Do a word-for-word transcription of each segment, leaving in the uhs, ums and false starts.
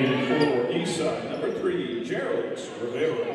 And for Eastside, number three, Gerald Rivera.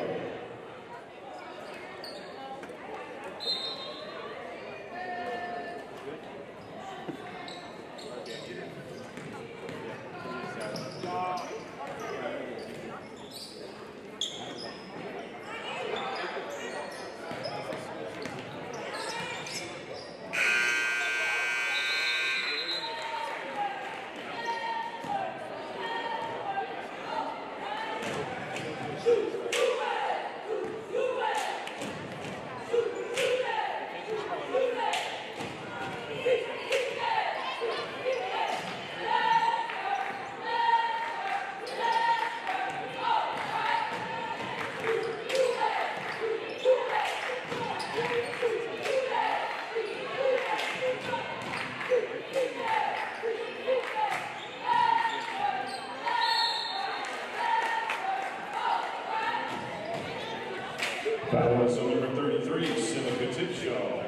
Foul is on number thirty-three, Seneca Tipshaw.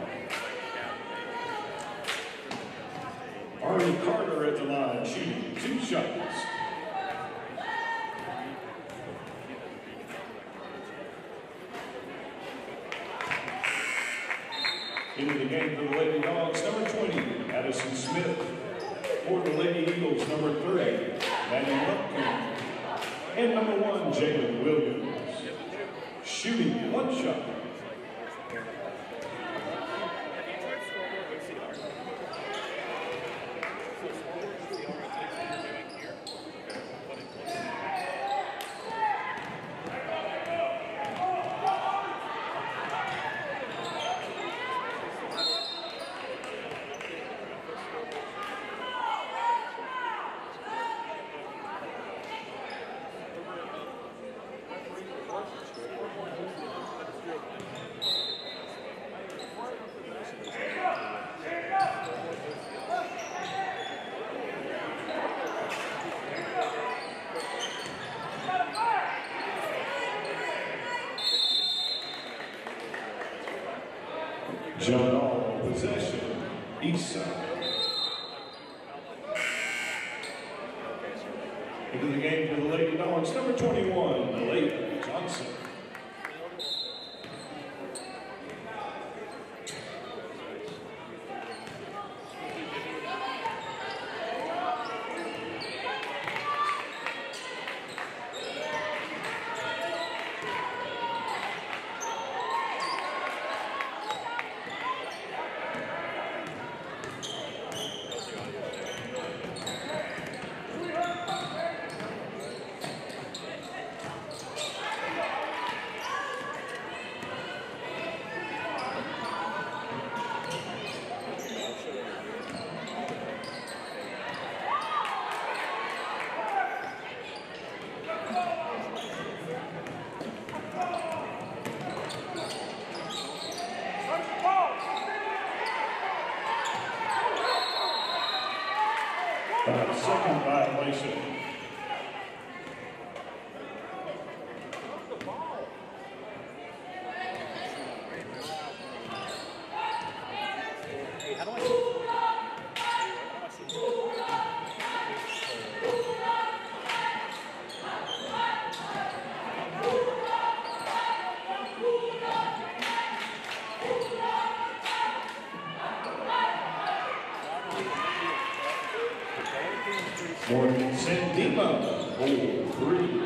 Arnie Carter at the line, shooting two shots. Into the game for the Lady Dogs, number twenty, Addison Smith. For the Lady Eagles, number thirty, Maddie Lupkin. And number one, Jalen Williams. Shooting one shot. John All, possession, Eastside. Into the game for the Lady Dogs, number twenty-one, Layla Johnson. Uh, second violation. Morgan Sandima, hole three.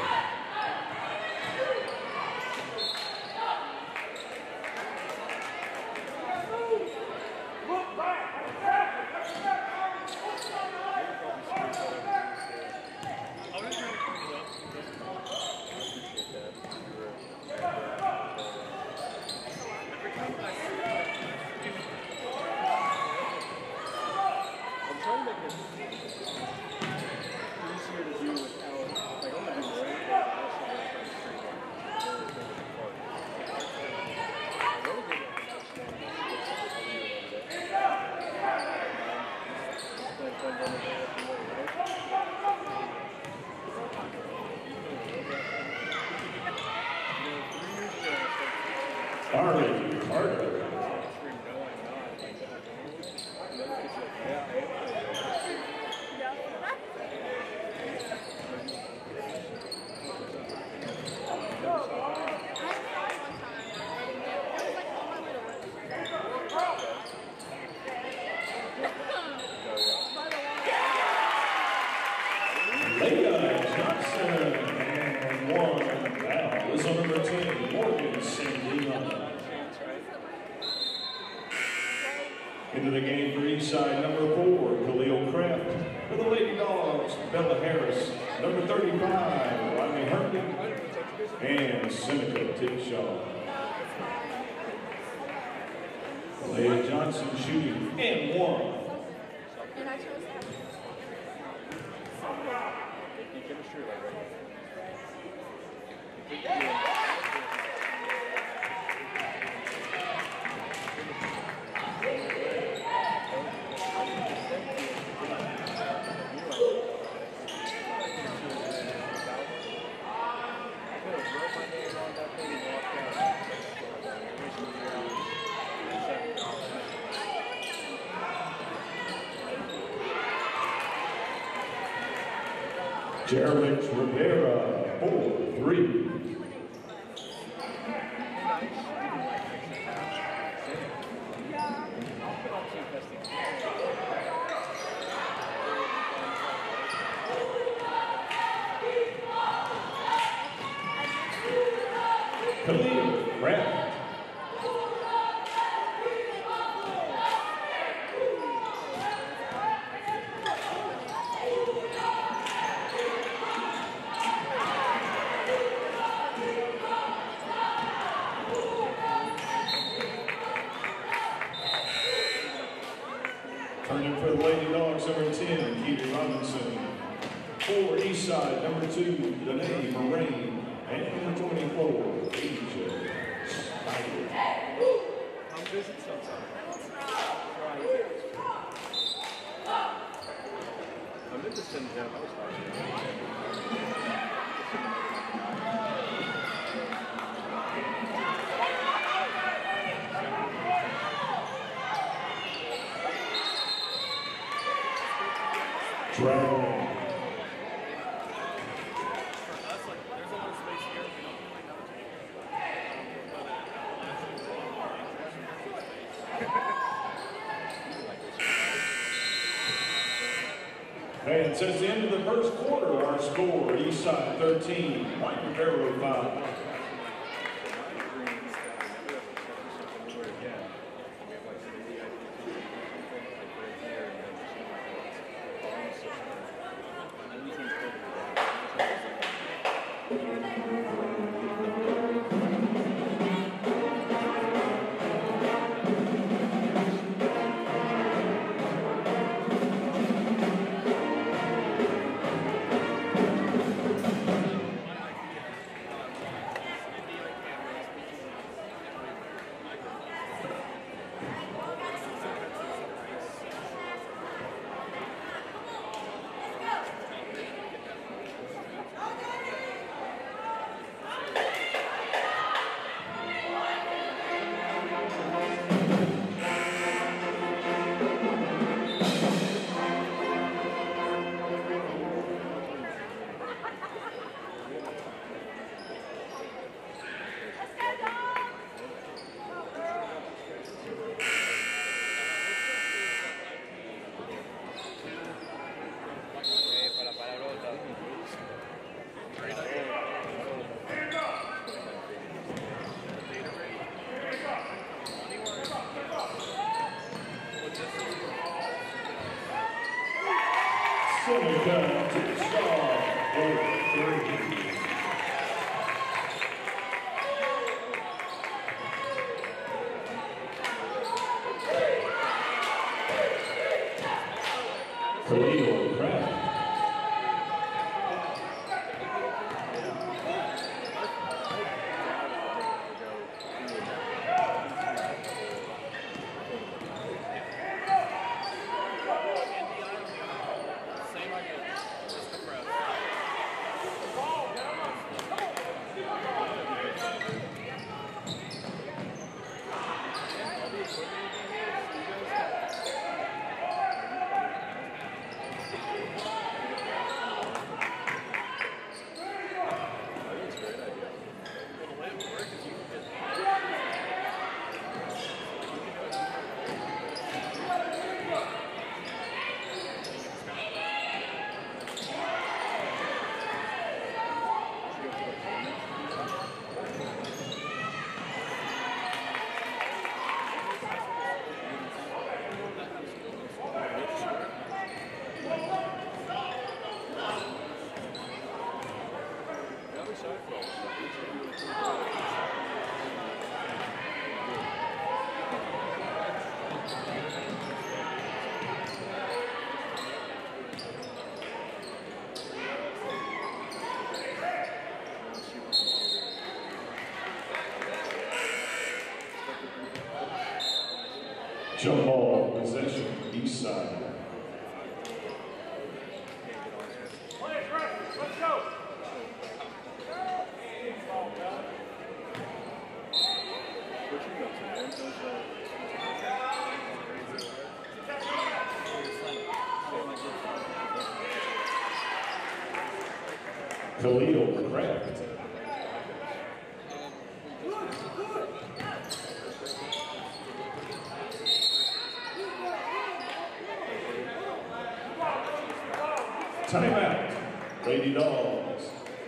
Arlie Carter. Into the game for Eastside, number four, Khalil Kraft. For the Lady Dogs, Bella Harris. Number thirty-five, Rodney Herndon. And Seneca Tickshaw. Leah Johnson shooting and one. And I chose that. Jerwich Rivera, four three. Khalil Kraft. Turning for the Lady Dogs, number ten, Keith Robinson. For Eastside, number two, Danae Moraine. And number twenty-four, Asia Spider. Come visit sometime. I'm interested in him. I was Dragon. And since the end of the first quarter, our score, Eastside thirteen, White Rivera five. side for all the stuff. Jump ball possession, east side. Let's go. Khalil Craft. Timeout, Lady Dogs.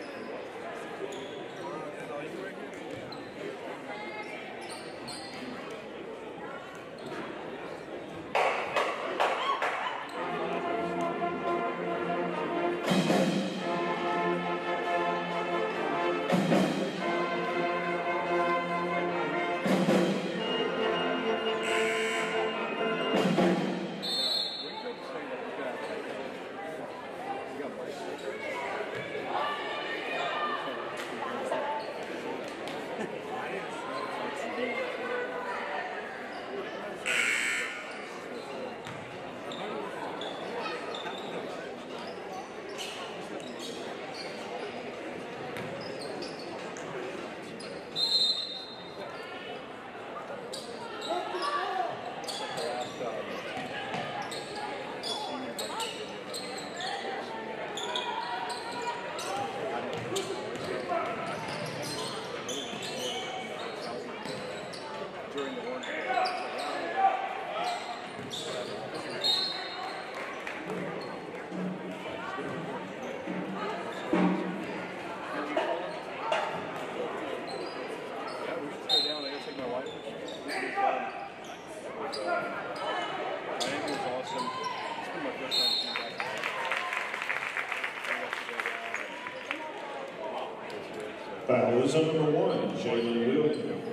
Foul is on number one, Jalen Williams.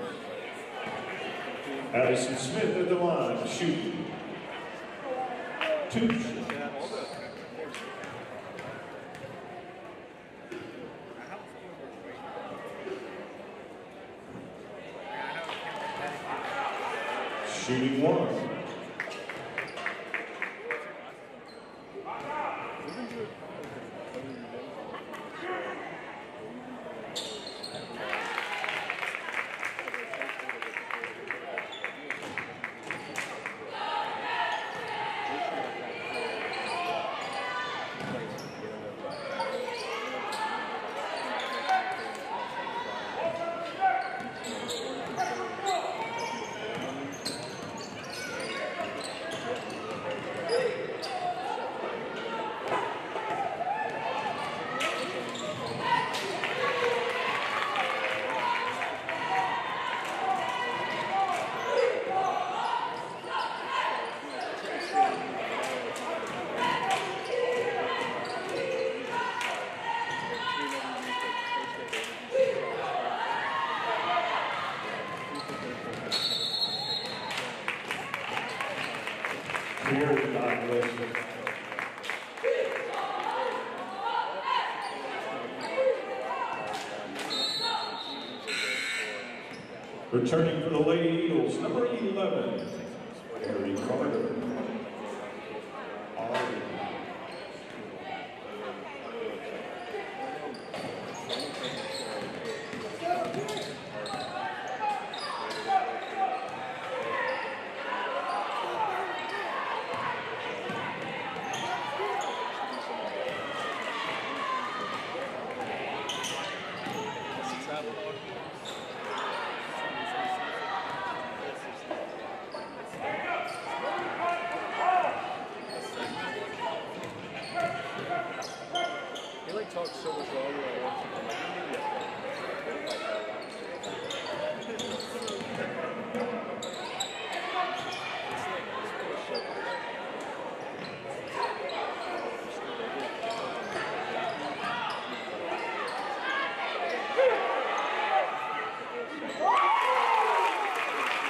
Addison Smith at the line, shooting. Two shots. Shooting one. Returning for the Lady Eagles, number eleven, Harry Carter.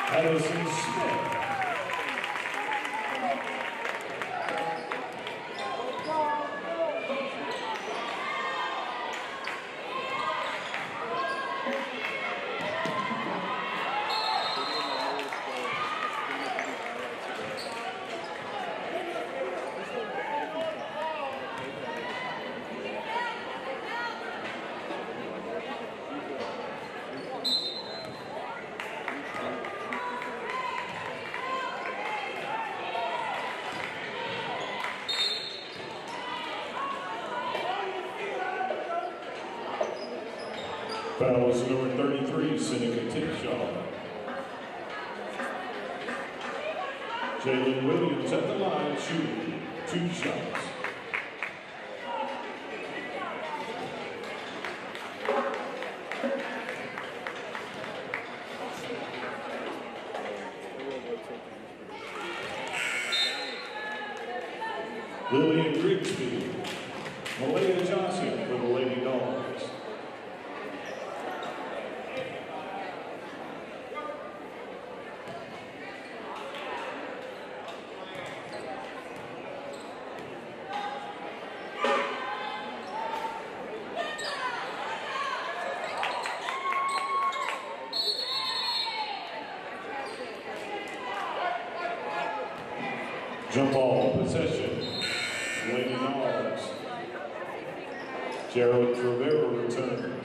Addison Smith. Foul is number thirty-three, Seneca Tinshaw. Jalen Williams at the line shooting two shots. Lillian Grigsby, Malaya Johnson for the Lady Dogs. Jump ball possession, Lady Dogs. Gerald Rivera returns.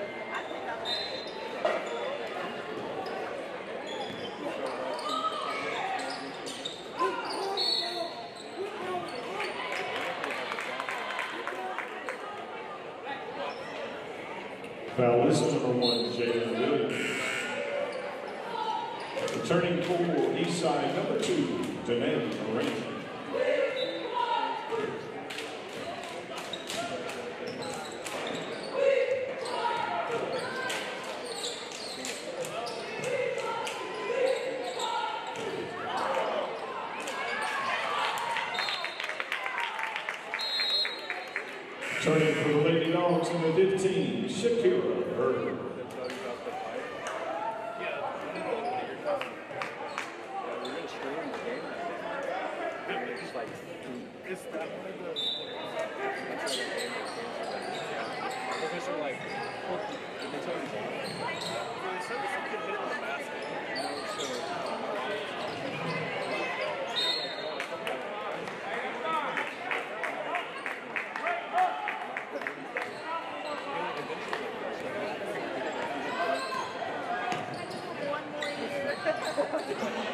Foul is number one, Jalen Williams. Returning for east side, number two, Danae Moran. Turning for the Lady Dogs in the fifteen, Shakira Bird. Is that one of the because they're like, well, they tell you they said this kid hit on the basket, you know, so One more year.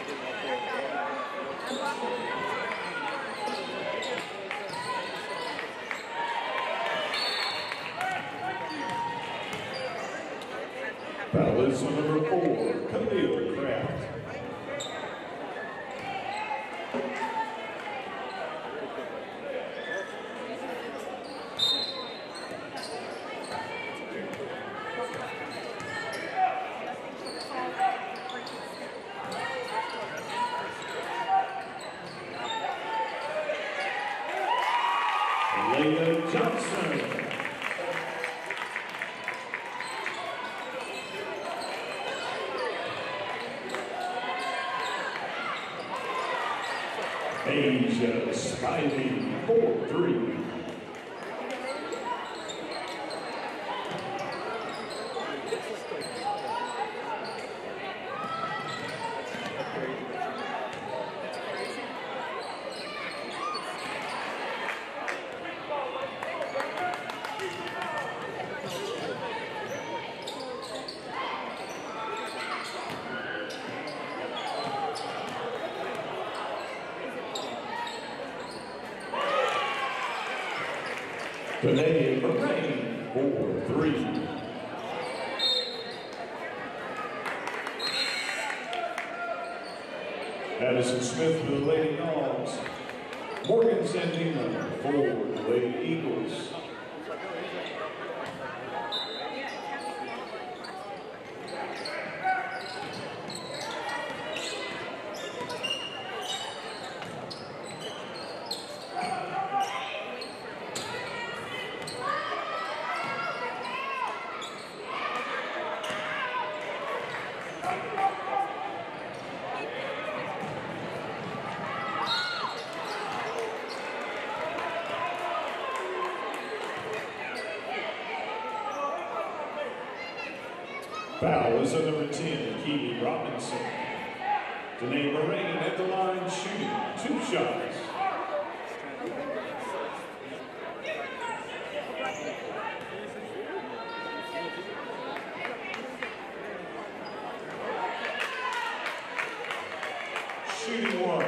Foul is on number four, Khalil Craft. Leia Johnson. Asia Spivey, four three. Danae Moran, four three. Addison Smith for the Lady Dogs. Morgan Santino for the Lady Eagles. Foul is on number ten, Keely Robinson. Danae Moraine at the line shooting two shots. Shooting one.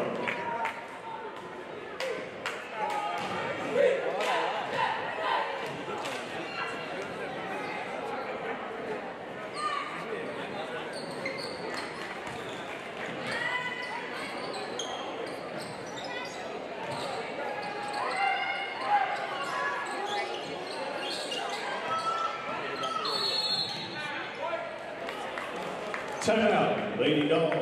Timeout, Lady Dogs.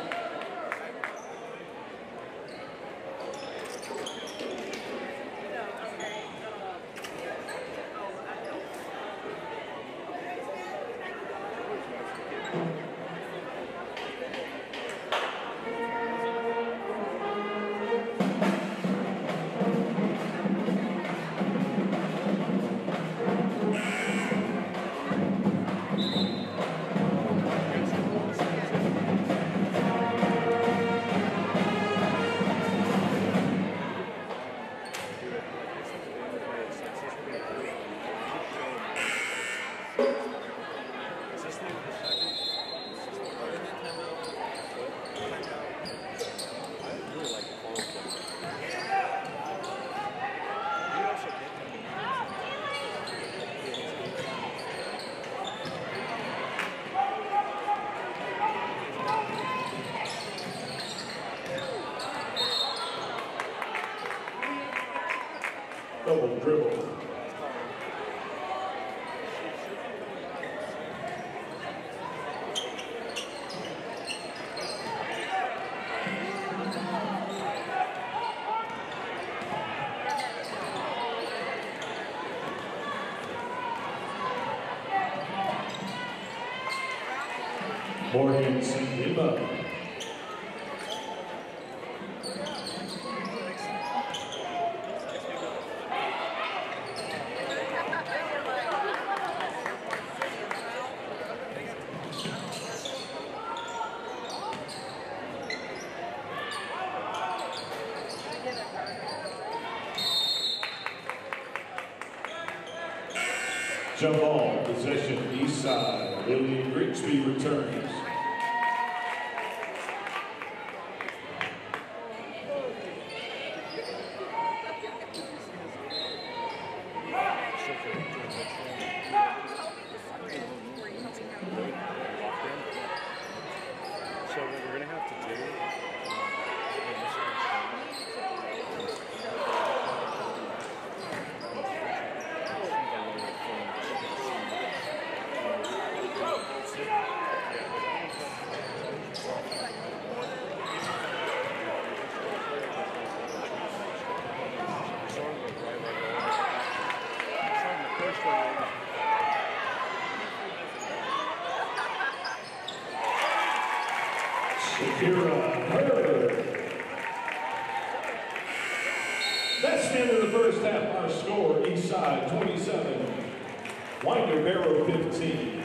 Double dribble. Morgan Lima. Jump ball, possession, east side. Lillian Grigsby returns. So what we're gonna have to do. Shakira Herbert. That's the end of the first half. Our score, east side twenty-seven, Winder Barrow fifteen.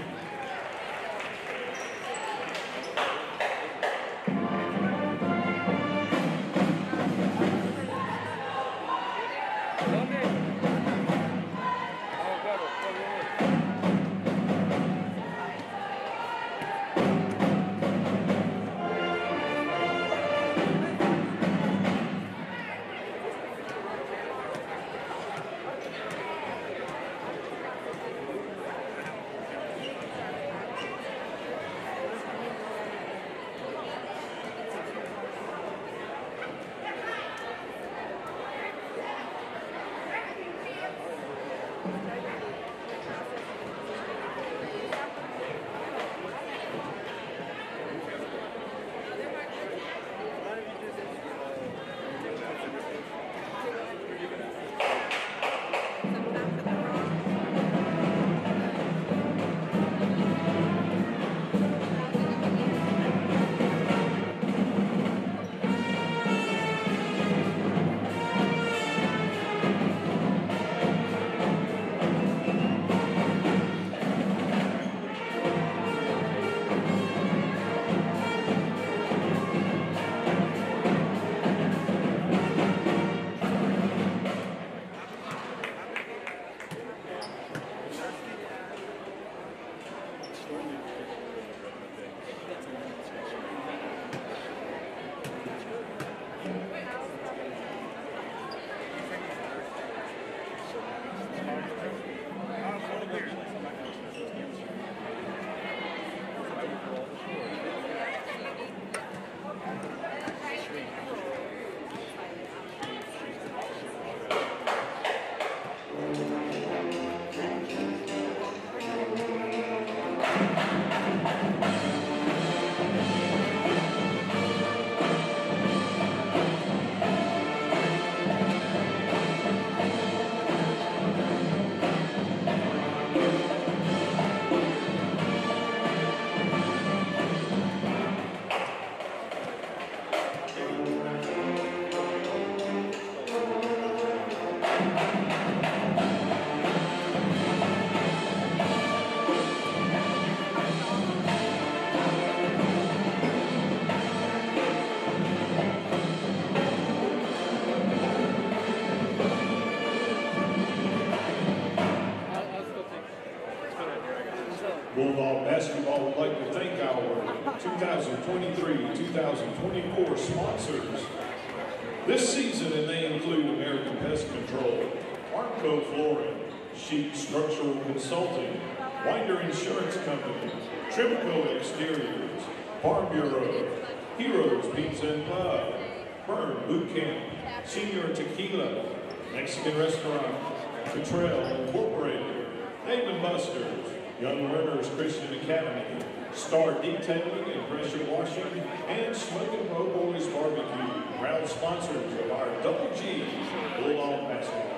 Bulldog Basketball would like to thank our two thousand twenty-three two thousand twenty-four sponsors this season, and they include American Pest Control, Armco Flooring, Sheet Structural Consulting, Winder Insurance Company, Trimco Exteriors, Farm Bureau, Heroes Pizza and Pub, Burn Boot Camp, Senior Tequila, Mexican Restaurant, Cottrell Incorporated, Dave and Buster's, Young Learners Christian Academy, Star Detailing and Pressure Washing, and Smoking Row Boys Barbecue, proud sponsors of our Double G Bulldog Basketball.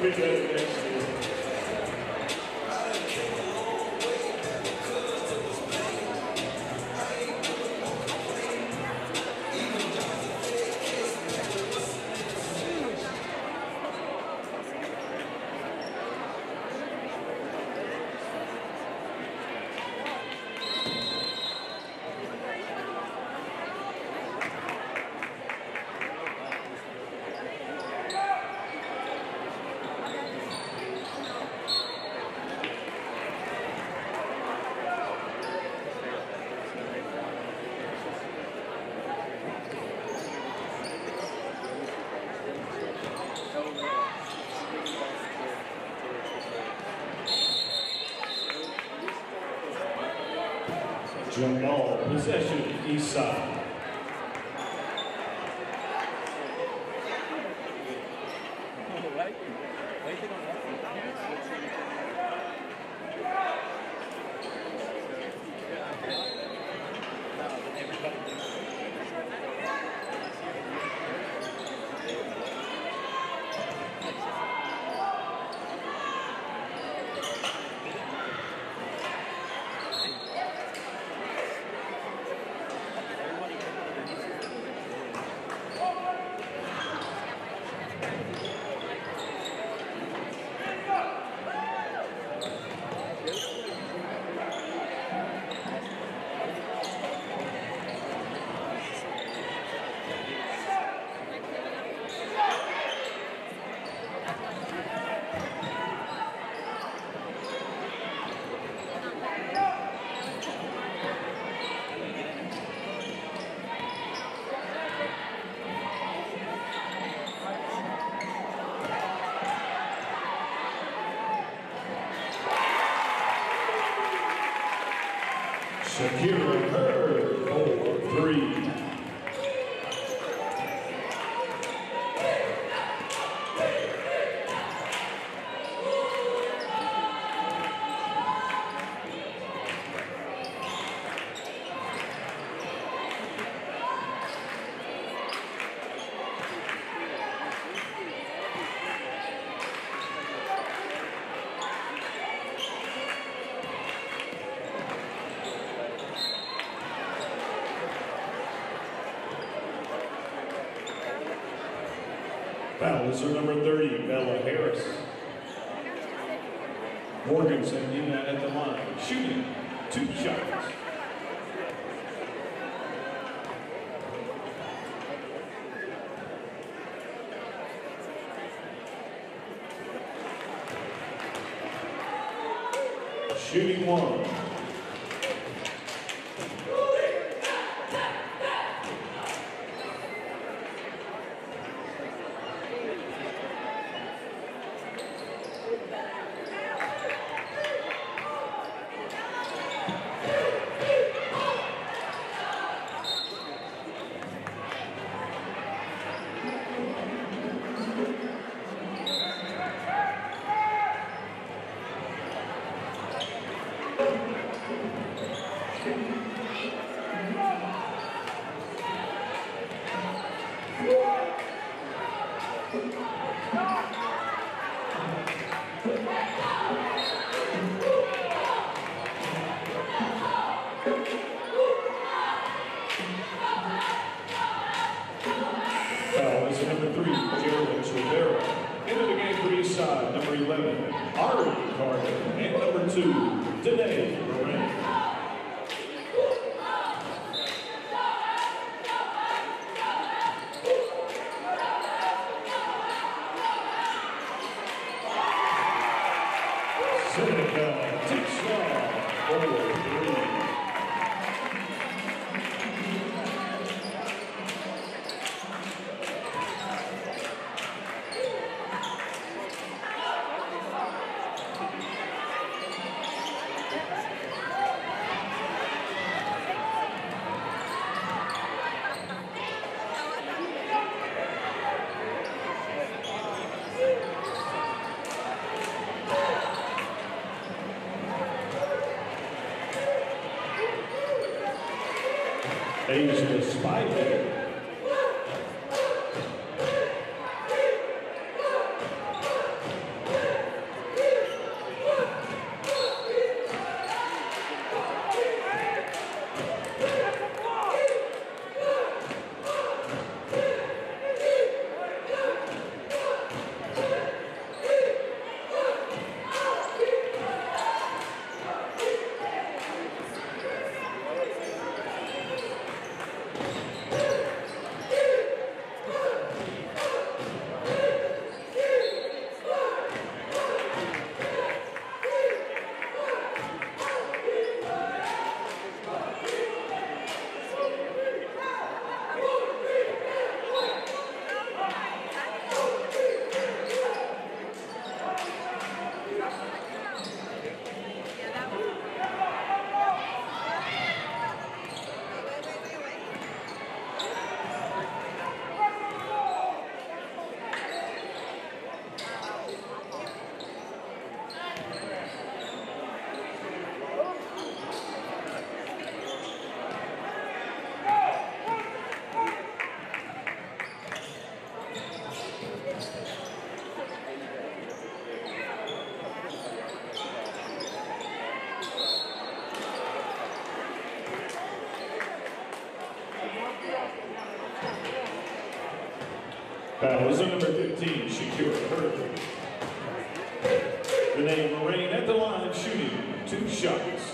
pitch has the next two. Jump ball, possession, east side. Shakira Hurd, four three. Fouls are number thirty, Bella Harris. Morgan Sandina at the line, shooting two shots. Shooting one. Foul is number three, Gerald Rivera. Into the game for each side, number eleven, Ari Carter. And number two, Danae Moran. Seneca Tixlaw, four three. Asia Spivey. Foul is on number fifteen, Shakira Hurd. Renee Moraine at the line, shooting two shots.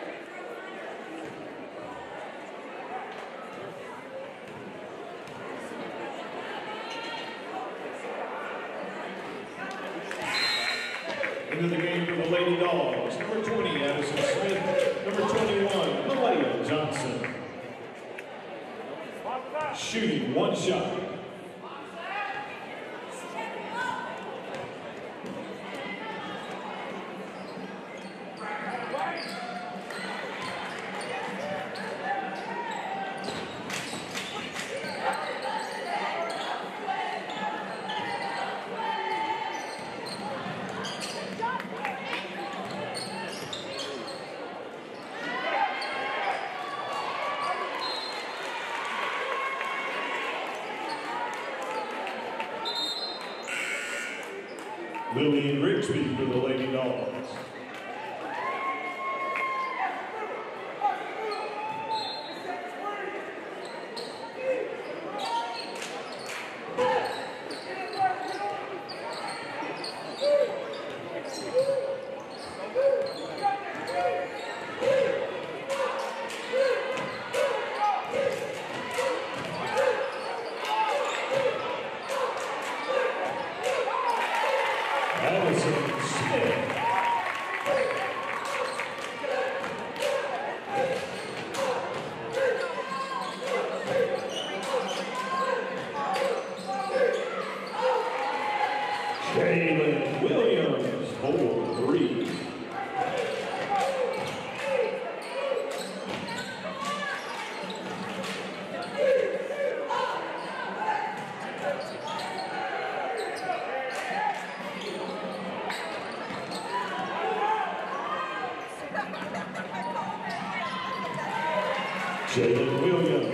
Into the game for the Lady Dogs, number twenty, Addison Smith, number twenty-one, Malaya Johnson. Shooting one shot. Lillian Rigsby for the Lady Dogs. Addison Smith. Jalen Williams, four three. Jalen Williams.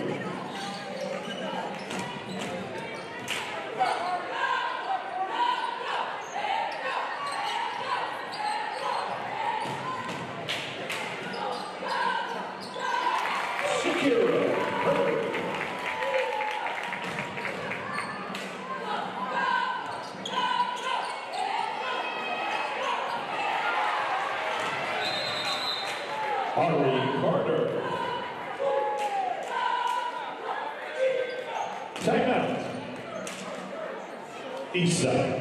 Shakira Hurd. Ari Carter. Timeout. East side.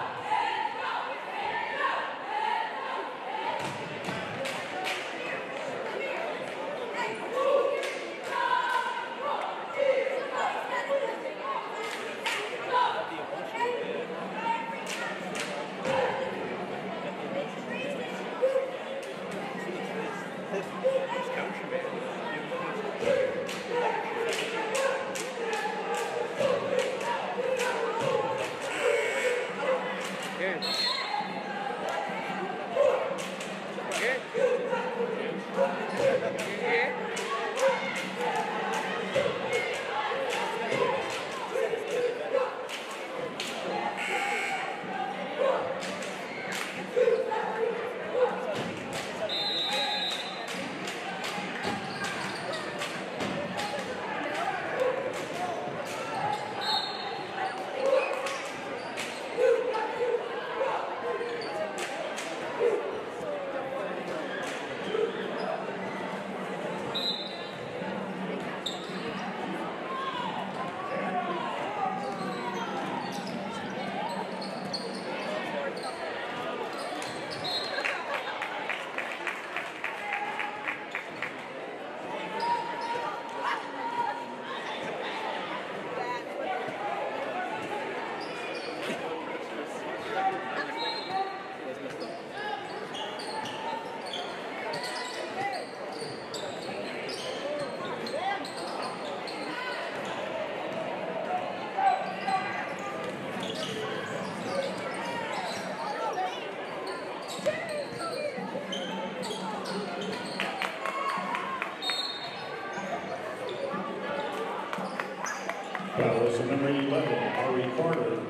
Foul is number eleven, Ari Carter.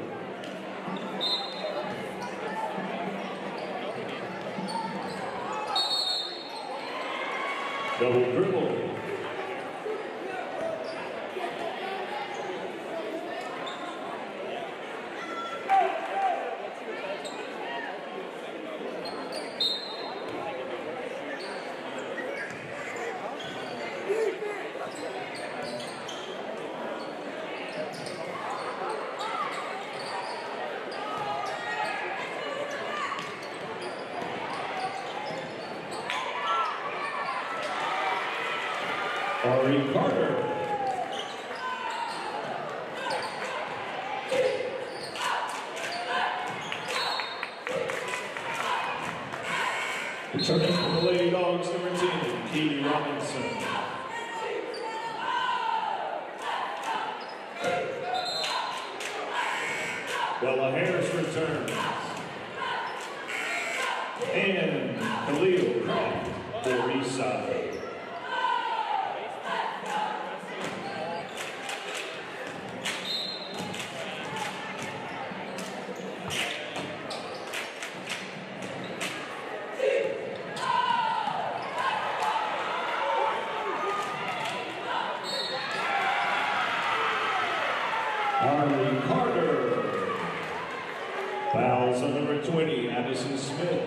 Double dribble. Ari Carter. Returning from the Lady Dogs, number ten, Keely Robinson. Bella Harris returns. And Khalil Craft for Eastside. Harley Carter. Fouls on number twenty, Addison Smith.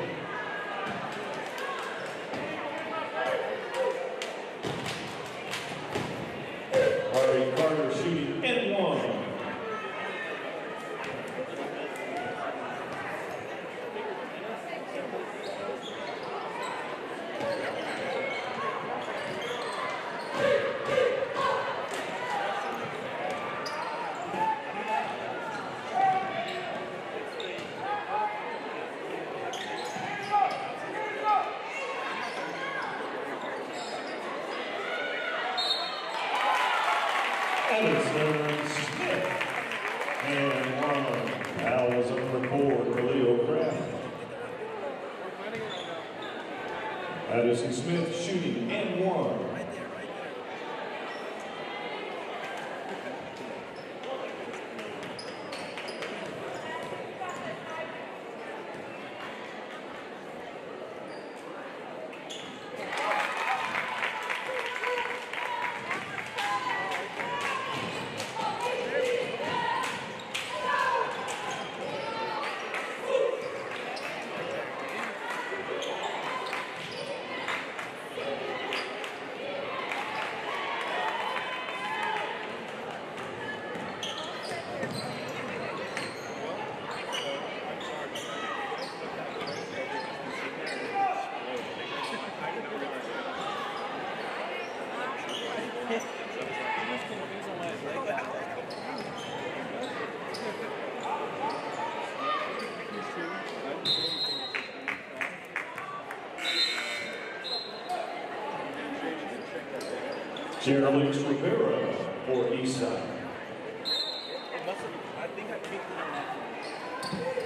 Harley Carter shooting and one. Addison Smith. And one. Fouls on number four, Khalil Craft. Addison Smith shooting and one. Geraldine Rivera for Eastside. I think I kicked it on that.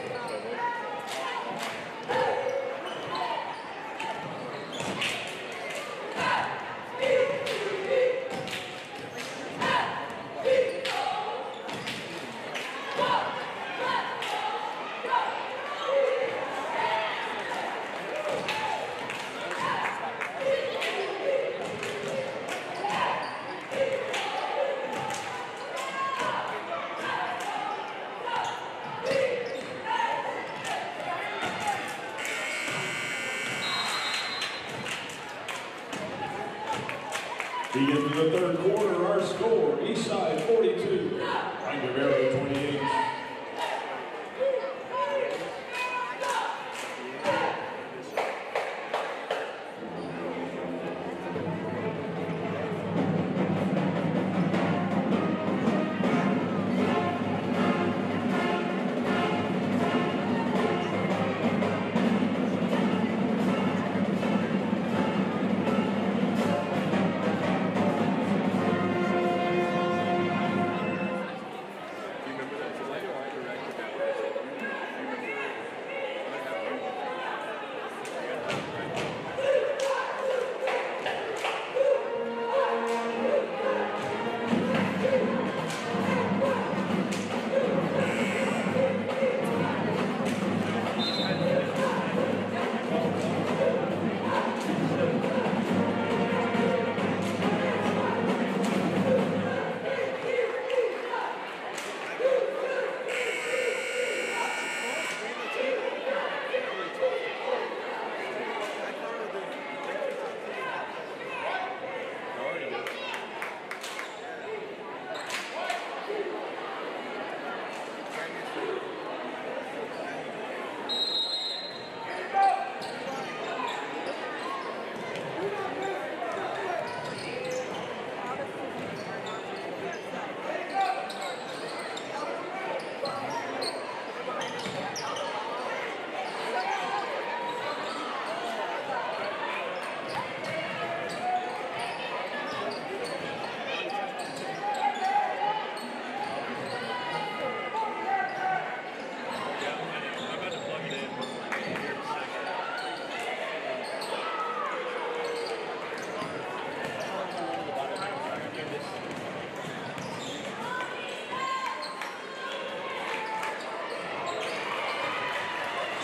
The end of the third quarter, our score, Eastside forty-two, Rangavero twenty-eight. Do you remember that?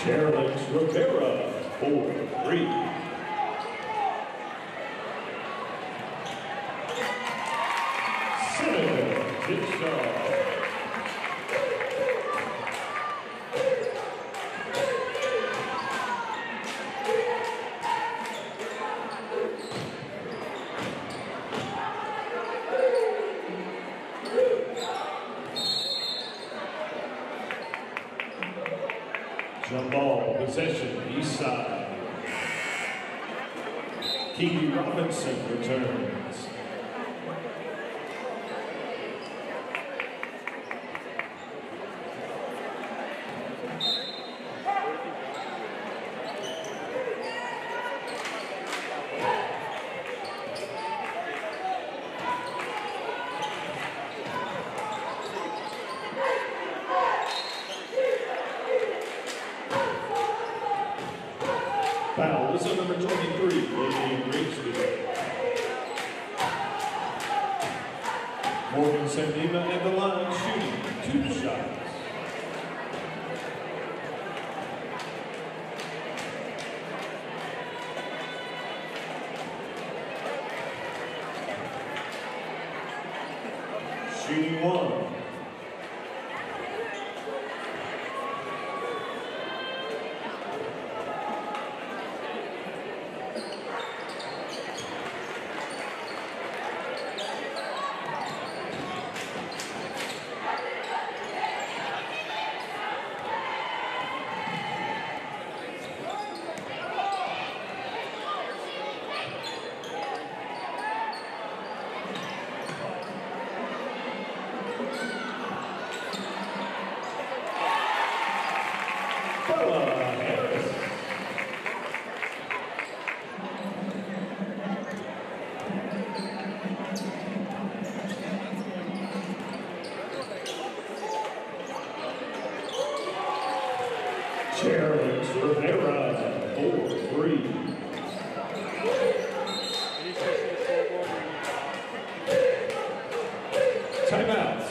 Charles Rivera, four three. Seneca Jigsaw. Jump ball, possession, east side. Kiki Robinson returns. Foul is on number twenty-three, Lillian Grigsby. Morgan Sandima at the line shooting two shots. Shooting one. Charles Rivera, four three. Timeout.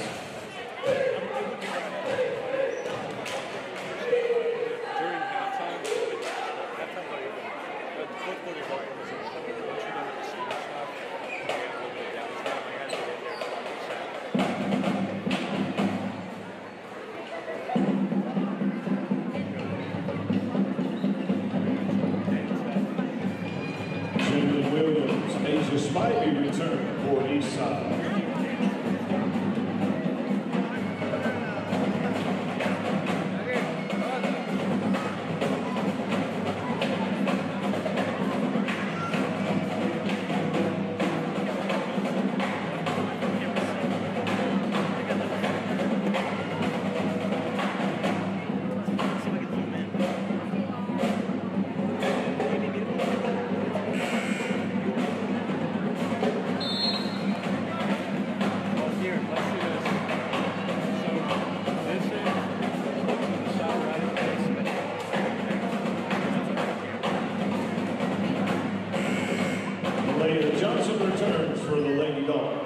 During halftime, halftime play, the fourth quarter ball was once you know the shooting stuff, I got a little bit downtime. I had to get there for like a second. Jalen Williams, Asia Spivey return for east side. Malaya Johnson returns for the Lady Dogs.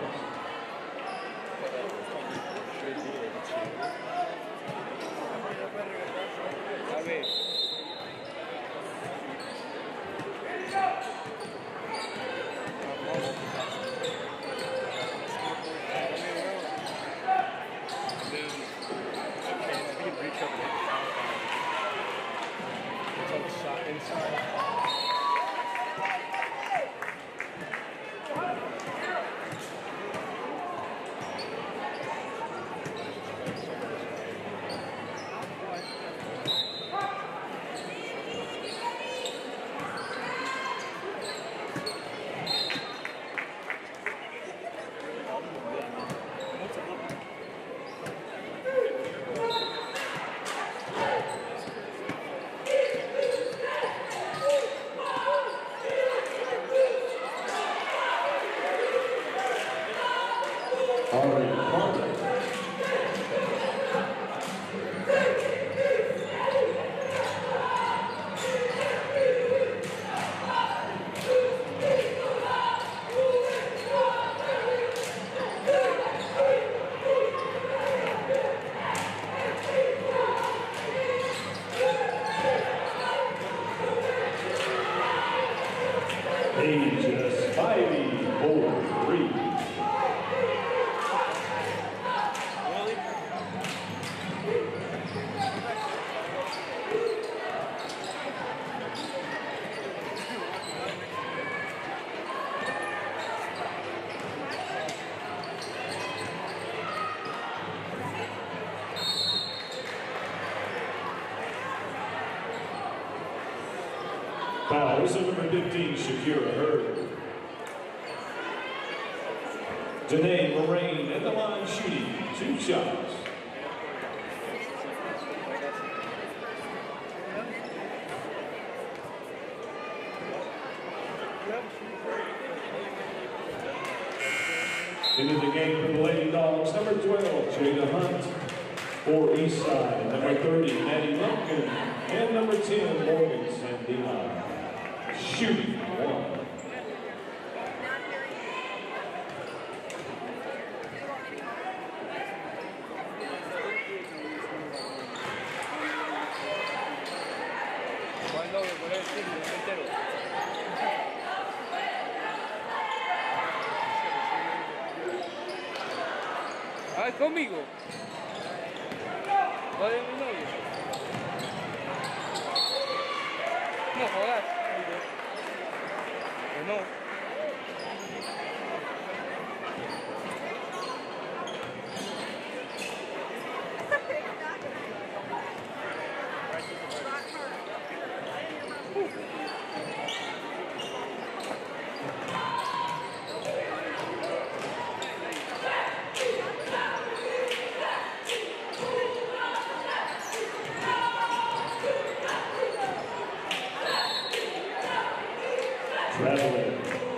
Ages five four three. Fouls of number fifteen, Shakira Hurd. Danae Moraine at the line shooting two shots. Into the game for the Lady Dogs, number twelve, Jada Hunt. For Eastside, number thirty, Maddie Lumpkin. And number ten, Morgan Sandina. Shooting one. Ah, conmigo. ¿Va de mi novio? No jodas. Que no. Traveling.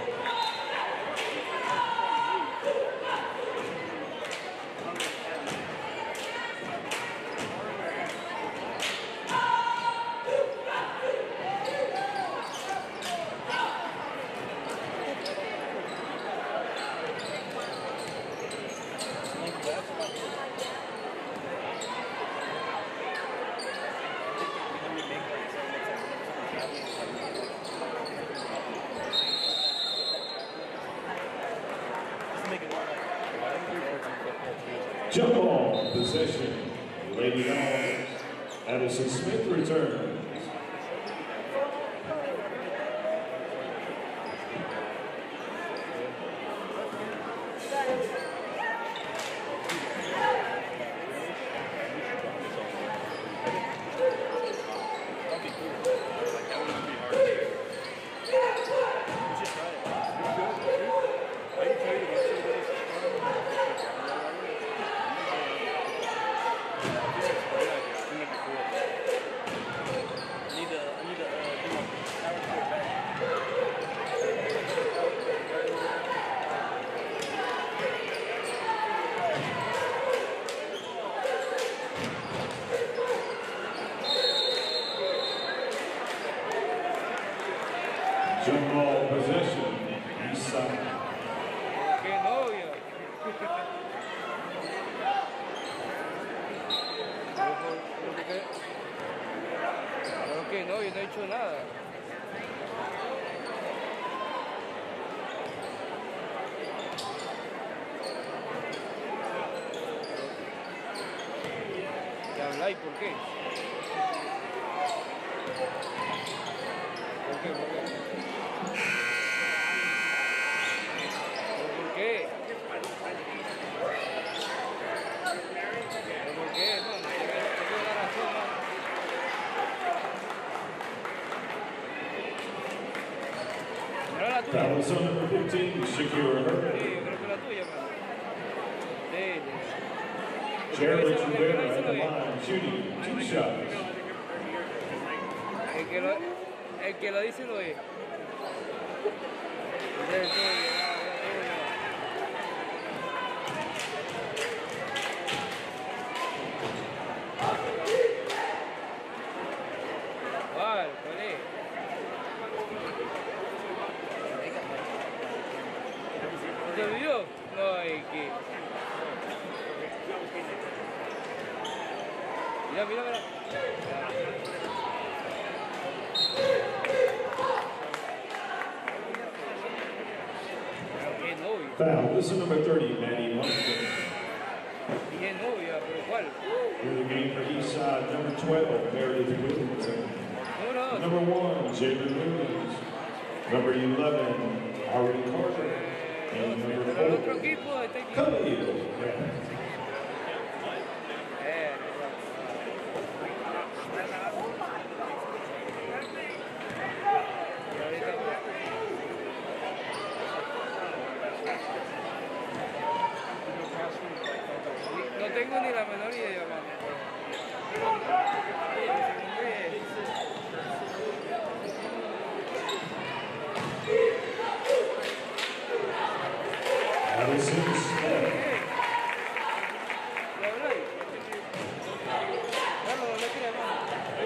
Jump ball possession. Lady Dogs. Addison Smith returns. Jump ball possession. East side. ¡Qué novia! Pero que no, yo no he hecho nada. ¿Qué habláis? ¿Por qué? ¿Por qué? ¿Por qué? ¿Por qué? ¿Por qué, hermano? Tengo la razón, hermano. ¿No era la tuya? Fouls on number fifteen, Shakira Hurd. Sí, yo creo que la tuya, hermano. Sí, sí. Jared Rivera at the line shooting two shots. El que lo, el que lo dice lo es. Ya estoy, ya, ya, ya. ¿Cuál? ¿Cuál es? ¿Te olvidó? No, hay que... Mira, mira, mira. Foul. This is number thirty, Manny Lumpkin. Y es novia, pero igual. In the game for Eastside, number twelve, Meredith Williamson. Número dos. Number one, Jalen Williams. Number eleven, Ari Carter. And number Pero el otro four, equipo está aquí. Khalil. Eh, y ahorita- No tengo ni la menor idea, mano. Addison Smith. ¿Le habláis? Claro, no le quiere, mano.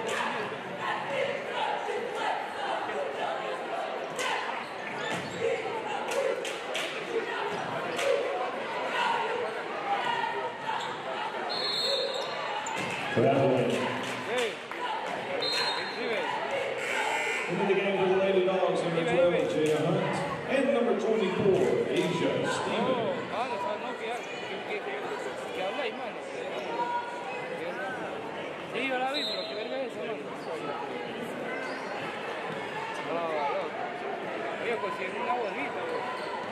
Traveling. Hey, dime. Into the game for the Lady Dogs, number twelve, Jaya Hunt. And number twenty-four, Asia No, Stevens. mano, o sea, no, que, que, que, que habláis, mano. Sí, yo la vi, pero qué verga es eso, mano. No, no. Oye, pues si es una bonita, güey.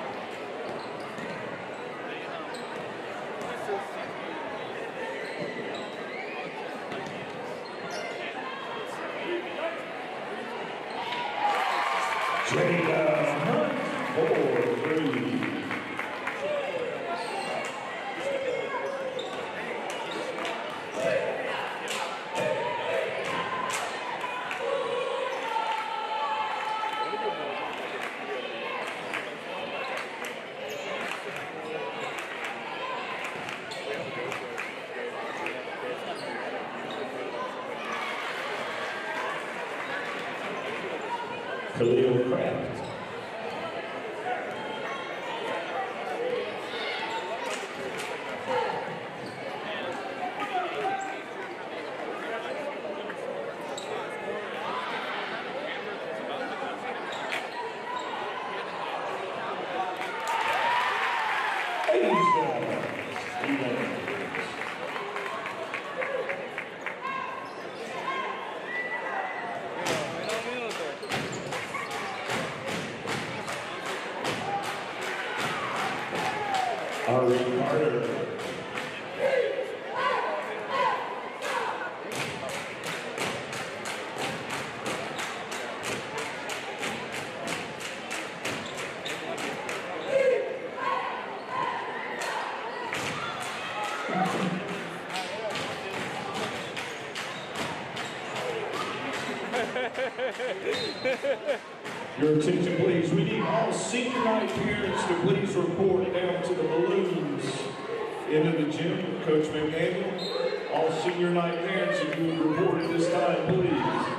Jada Hunt, four, three. Khalil Craft. Asia Stevens. Menos un minuto. Ari Carter. Your attention, please. We need all senior night parents to please report down to the balloons into the gym. Coach McDaniel, all senior night parents, if you would report at this time, please.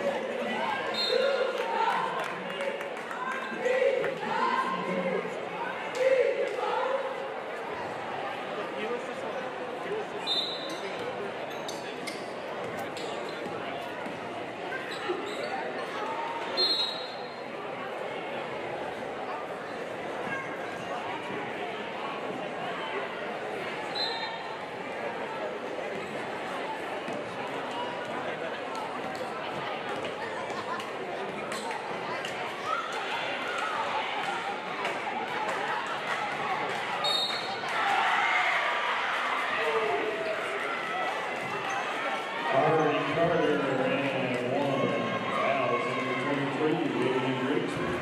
Ari Carter and one. Fouls number twenty-three, Vivian Grigsby.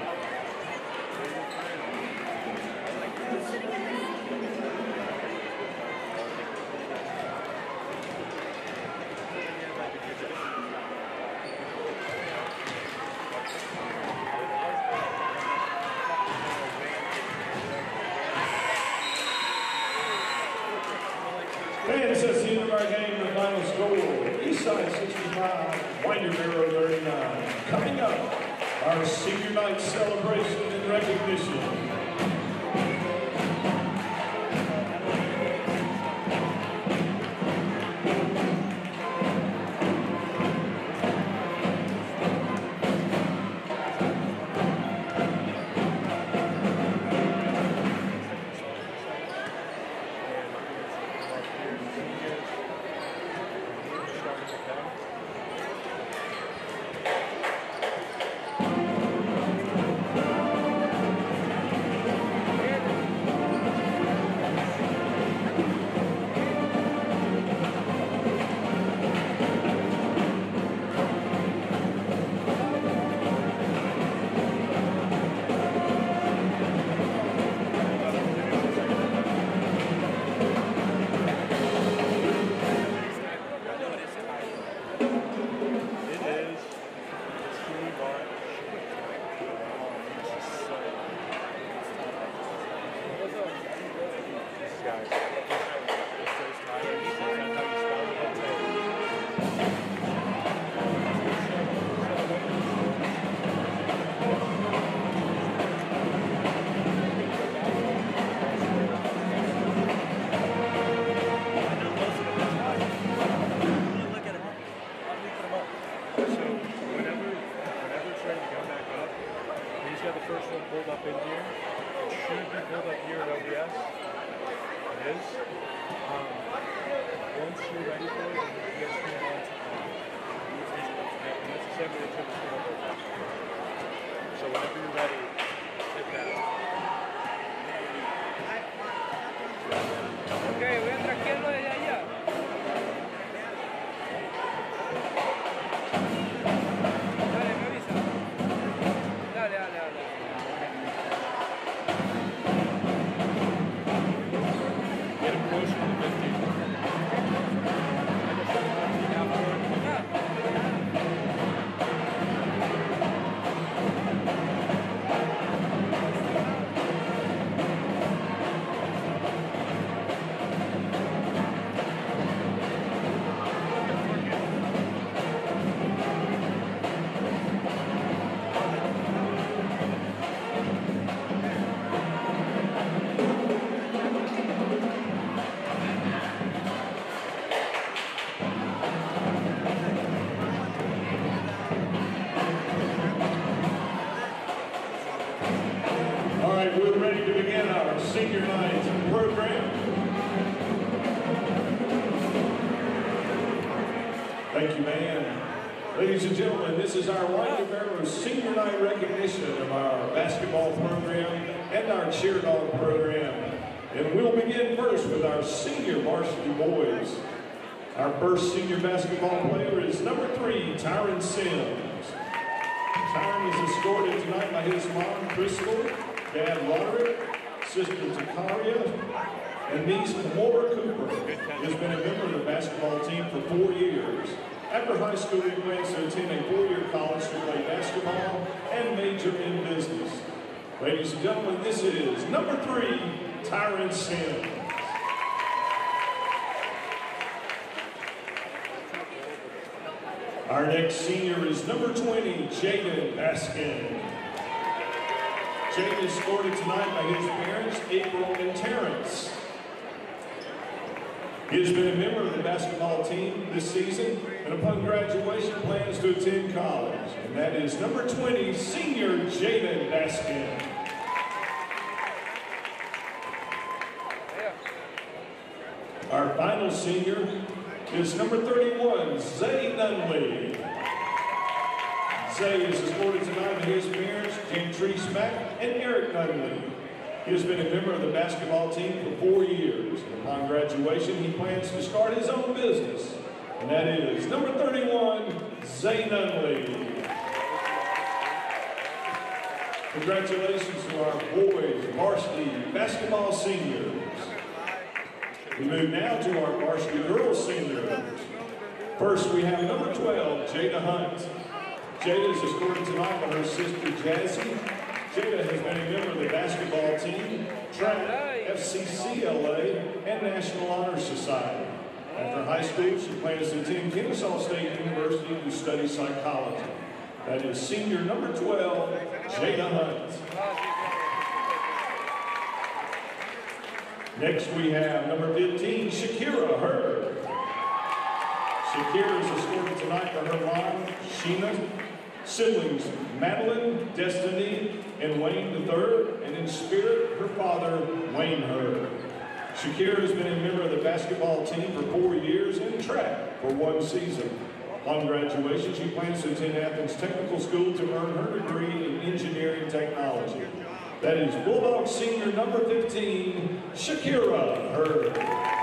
Fans, that's the end of our game. The final score, Eastside sixty-five, Windermere thirty-nine. Coming up, our senior night celebration and recognition. He's got the first one pulled up in here. It should be pulled up here in O B S. It is. Um, once you're ready for it, you guys can go on to use these ones. And that's the same way they turn the screen over. So whenever you're ready, hit that. Ok, voy a traquearlo desde allá. Dale, me avisa. Dale, dale, dale. Get him closer to the fifteen. All right, we're ready to begin our senior night program. Thank you, man. Ladies and gentlemen, this is our White Barrows senior night recognition of our basketball program and our cheer dog program. And we'll begin first with our senior varsity boys. Our first senior basketball player is number three, Tyron Sims. Tyron is escorted tonight by his mom, Crystal, dad, Roderick, sister, Takaria, and niece, Kamora Cooper. He has been a member of the basketball team for four years. After high school, he plans to attend a four-year college to play basketball and major in business. Ladies and gentlemen, this is number three, Tyron Sims. Our next senior is number twenty, Jaden Baskin. Jaden is escorted tonight by his parents, April and Terrence. He has been a member of the basketball team this season, and upon graduation plans to attend college. And that is number twenty, senior Jaden Baskin. Our final senior is number thirty-one, Zay Nunley. Zay is escorted tonight by his parents, Jantrice Mack and Eric Nunley. He has been a member of the basketball team for four years. And upon graduation, he plans to start his own business. And that is number thirty-one, Zay Nunley. Congratulations to our boys varsity basketball seniors. We move now to our varsity girls seniors. First, we have number twelve, Jada Hunt. Jada is escorted tonight by her sister, Jazzy. Jada has been a member of the basketball team, track, F C C L A, and National Honor Society. After high school, she plans to attend Kennesaw State University to study psychology. That is senior number twelve, Jada Hunt. Next, we have number fifteen, Shakira Hurd. Shakira is escorted tonight by her mom, Sheena, siblings, Madeline, Destiny, and Wayne the third, and in spirit, her father, Wayne Hurd. Shakira has been a member of the basketball team for four years and track for one season. Upon graduation, she plans to attend Athens Technical School to earn her degree in engineering technology. That is Bulldog senior number fifteen, Shakira Hurd.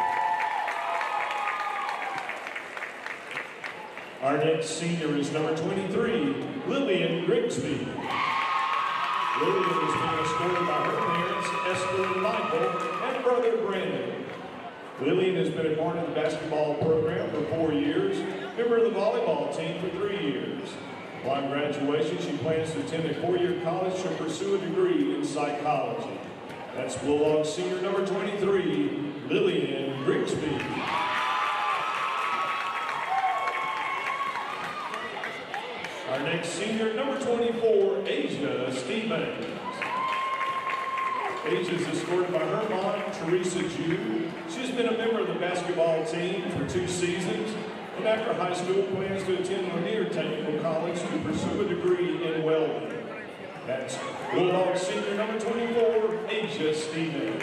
Our next senior is number twenty-three, Lillian Grigsby. Lillian is being escorted by her parents, Esther and Michael, and brother Brandon. Lillian has been a part of the basketball program for four years, member of the volleyball team for three years. Upon graduation, she plans to attend a four-year college to pursue a degree in psychology. That's Bulldog senior number twenty-three, Lillian Grigsby. Our next senior, number twenty-four, Asia Stevens. Asia is escorted by her mom, Teresa Jew. She's been a member of the basketball team for two seasons, and after high school plans to attend Lanier Technical College to pursue a degree in welding. That's Stevens.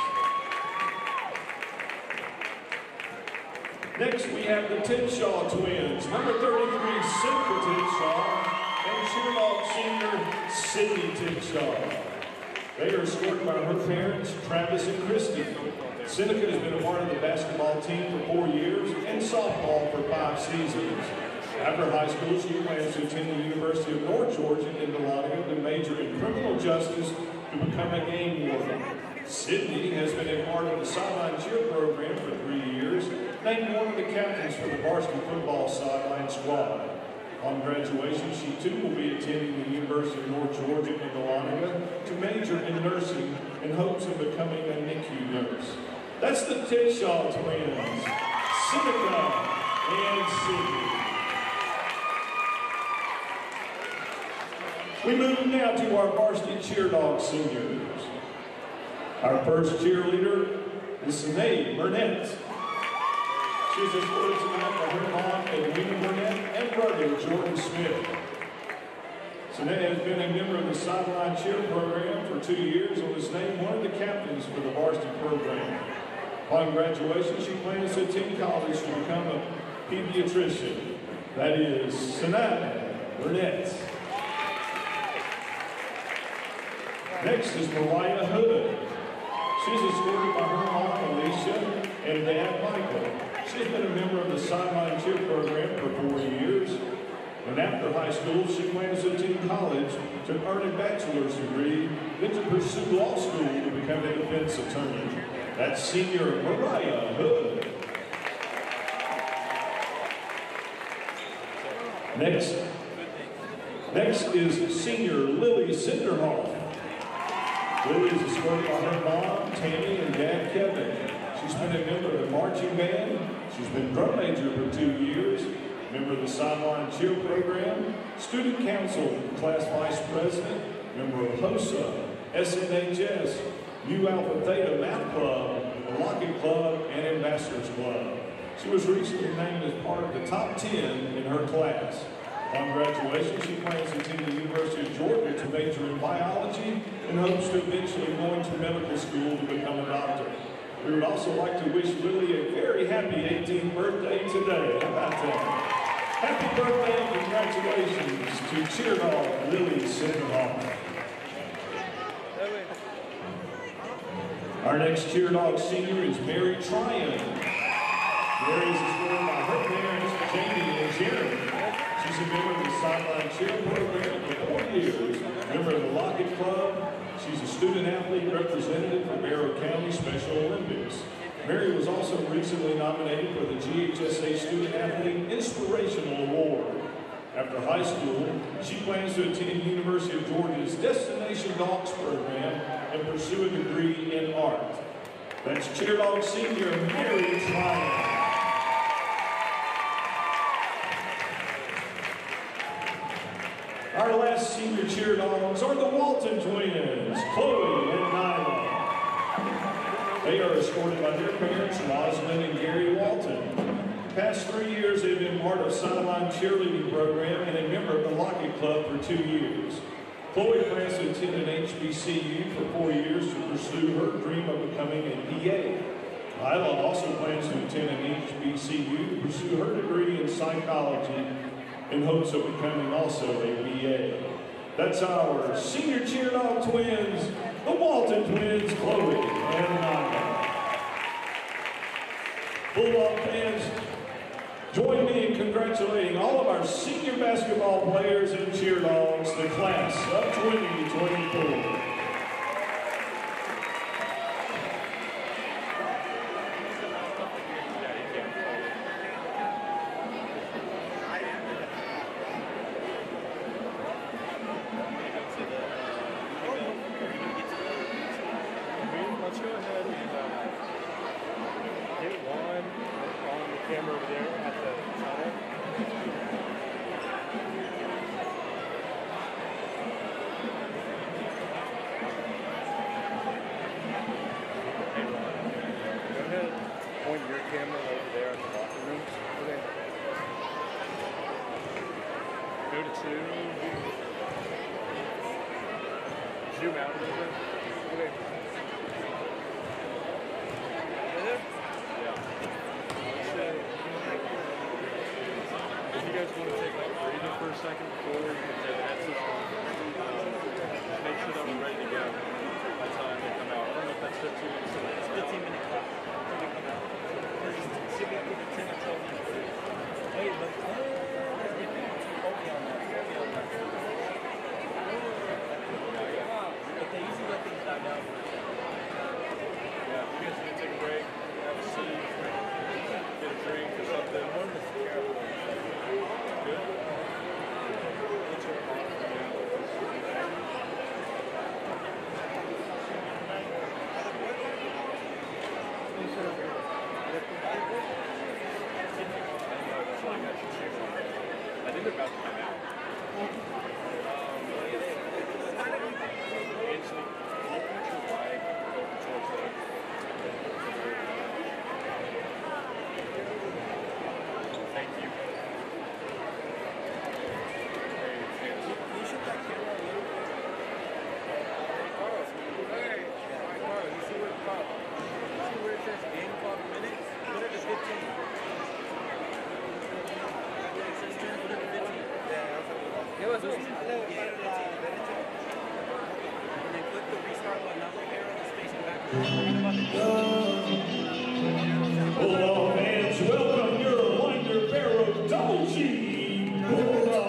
Next, we have the Tinshaw twins, number thirty-three, Seneca Tinshaw, and Cheerdog senior, Sydney Tinshaw. They are escorted by her parents, Travis and Christy. Seneca has been a part of the basketball team for four years and softball for five seasons. After high school, she plans to attend the University of North Georgia in Dahlonega to major in criminal justice to become a game warden. Sydney has been a part of the sideline cheer program for three years, named one of the captains for the varsity football sideline squad. On graduation, she too will be attending the University of North Georgia in Dahlonega to major in nursing in hopes of becoming a N I C U nurse. That's the Tinshaw twins, Seneca and Sydney. We move now to our varsity cheer dog seniors. Our first cheerleader is Sinead Burnett. She's escorted tonight by her mom, Edwina Burnett, and brother, Jordan Smith. Sinead has been a member of the sideline cheer program for two years and was named one of the captains for the varsity program. Upon graduation, she plans to attend college to become a pediatrician. That is Sinead Burnett. Next is Mariah Hood. She's escorted by her mom, Alicia, and dad, Michael. She's been a member of the sideline cheer program for four years. And after high school, she plans to attend college to earn a bachelor's degree, then to pursue law school to become a defense attorney. That's senior Mariah Hood. Next, next is senior Lily Sinderhoff. Lily is escorted by her mom, Tammy, and dad, Kevin. She's been a member of the marching band. She's been drum major for two years, member of the sideline cheer program, student council, class vice president, member of HOSA, S N H S, Nu Alpha Theta Math Club, the Lockett Club, and Ambassadors Club. She was recently named as part of the top ten in her class. On graduation, she plans to attend the University of Georgia to major in biology and hopes to eventually go into medical school to become a doctor. We would also like to wish Lily a very happy eighteenth birthday today. How about that? Happy birthday and congratulations to cheer dog Lily Sinderhoff. Our next cheer dog senior is Mary Tryon. Mary is escorted by her parents, Jamie and Jeremy. She's a member of the sideline cheer program for four years, member of the Lockett Club. She's a student athlete representative for Barrow County Special Olympics. Mary was also recently nominated for the G H S A Student Athlete Inspirational Award. After high school, she plans to attend University of Georgia's Destination Dogs program and pursue a degree in art. That's cheer dog senior Mary Tryon. Our last senior cheer dogs are the Walton twins, Chloe and Nyla. They are escorted by their parents, Rosalind and Gary Walton. The past three years, they've been part of sideline cheerleading program and a member of the Lockett Club for two years. Chloe plans to attend an H B C U for four years to pursue her dream of becoming a P A. Nyla also plans to attend an H B C U to pursue her degree in psychology in hopes of becoming also a B A. That's our senior cheer dog twins, the Walton twins, Chloe and Nyla. Bulldog fans, join me in congratulating all of our senior basketball players and cheer dogs, the class of twenty twenty-four. Let's go ahead and uh, get one on the camera over there at the tunnel. Hey Ron, go ahead and point your camera over there in the locker rooms. Okay. Go to two. Zoom out a little bit. Okay. want to take like a breather for a second before you can say that's just um, just make sure that we're ready to go by the time they come out. I don't know if that's fifteen minutes. It's fifteen minute clock until they come out. Because it should be either ten or twelve minutes. Wait, but uh, that's different. Hold me on that. Hold me on that. But they usually let things die down for a second. Yeah, if you guys need to take a break, have a seat, get a drink or something. One is terrible. Good. What's your thought? I think they're about to come out. Um, Anthony, can you put your wife over towards the... Thank you. Hey, Anthony. Can you shoot that camera a little bit? Hey, Carl, you see where it's called? You see where it says game clock minutes? Put it to fifteen. It says ten, put it to fifteen. ¿Qué pasó? And then click the restart button, not like arrow, the spacing backwards. Hold on, fans. Welcome your Winder Barrow Double G Bulldog.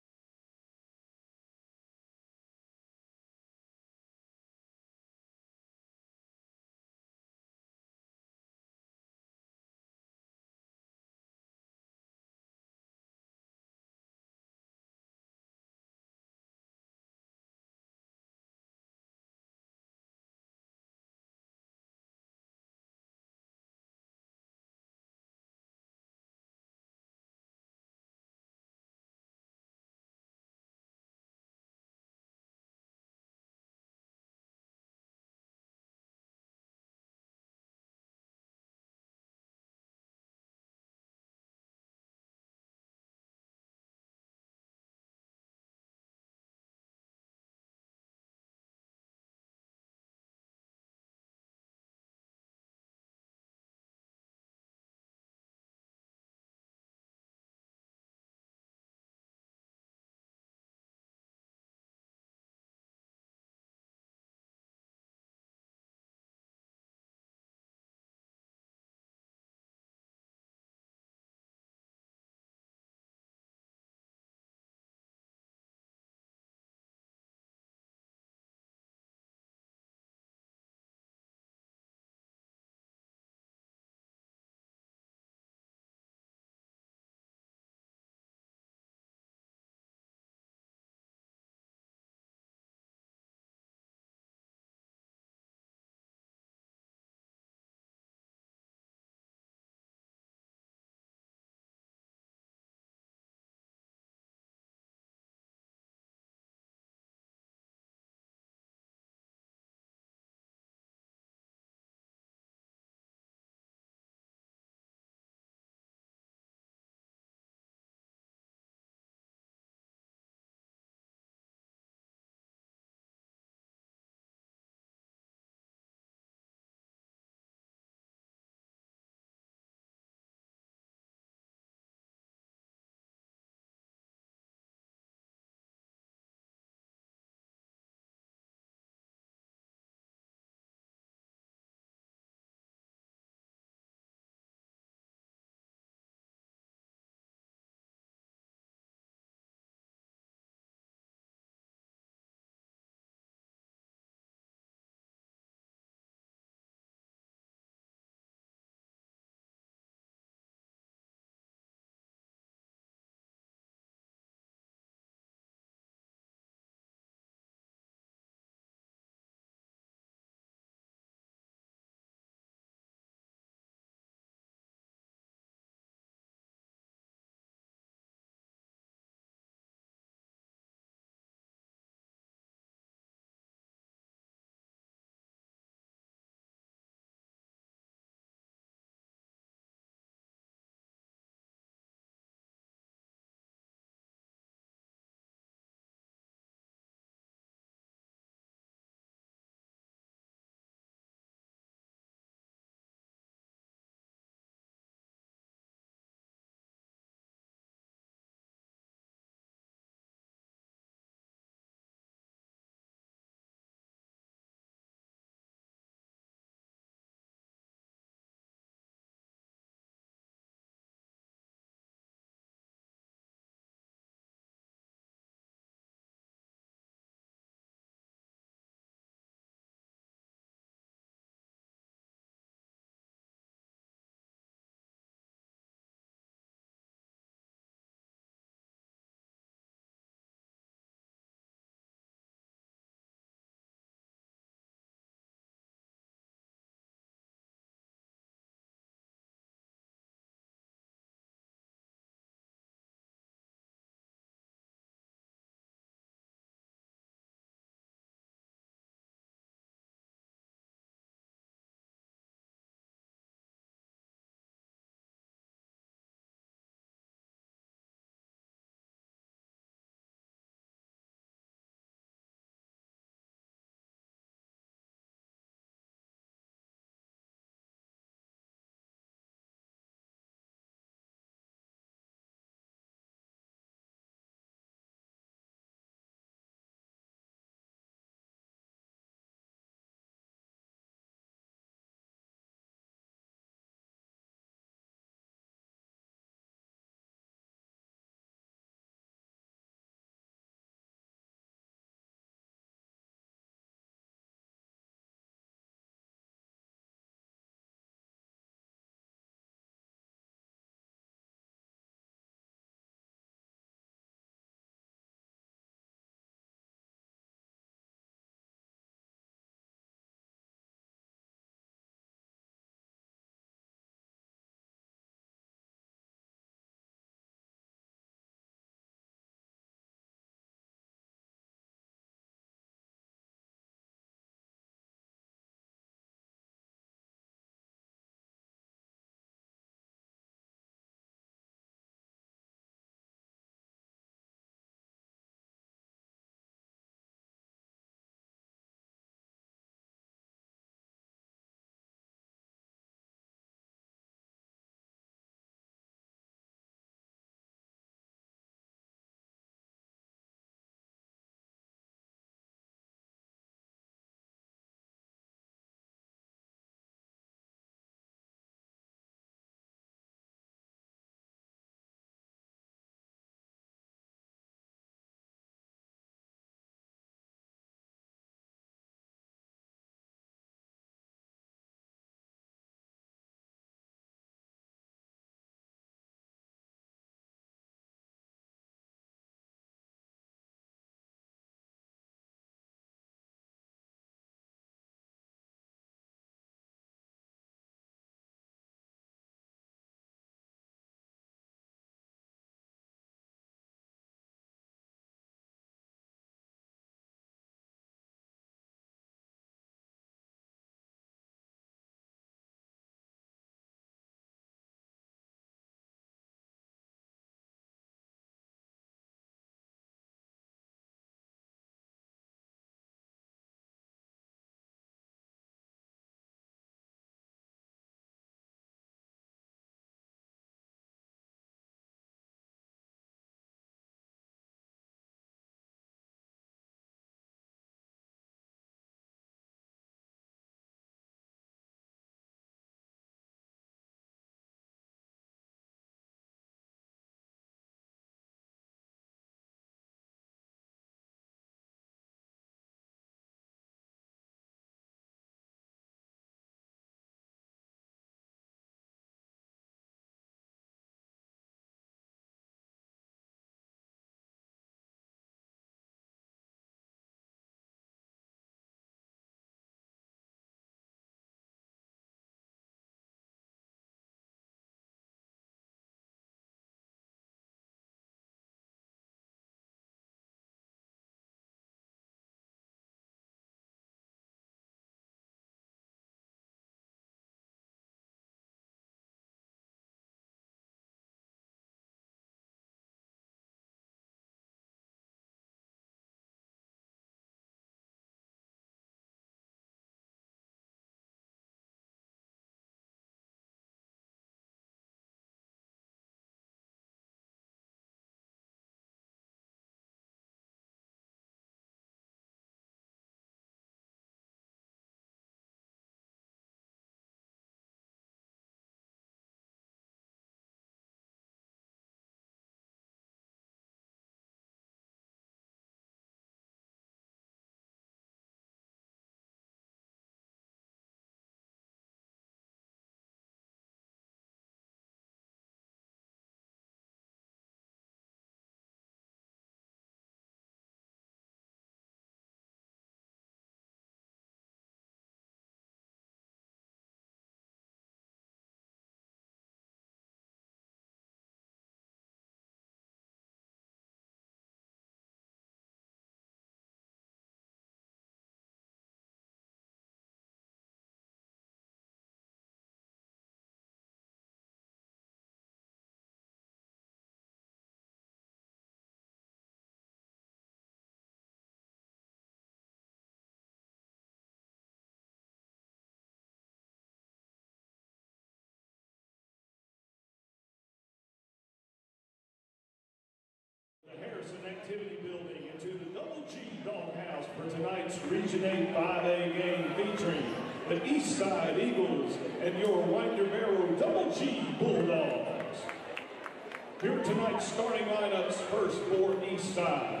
activity building into the Double G Doghouse for tonight's Region eight five A game featuring the East Side Eagles and your Winder Barrow Double G Bulldogs. Here are tonight's starting lineups. First for East Side.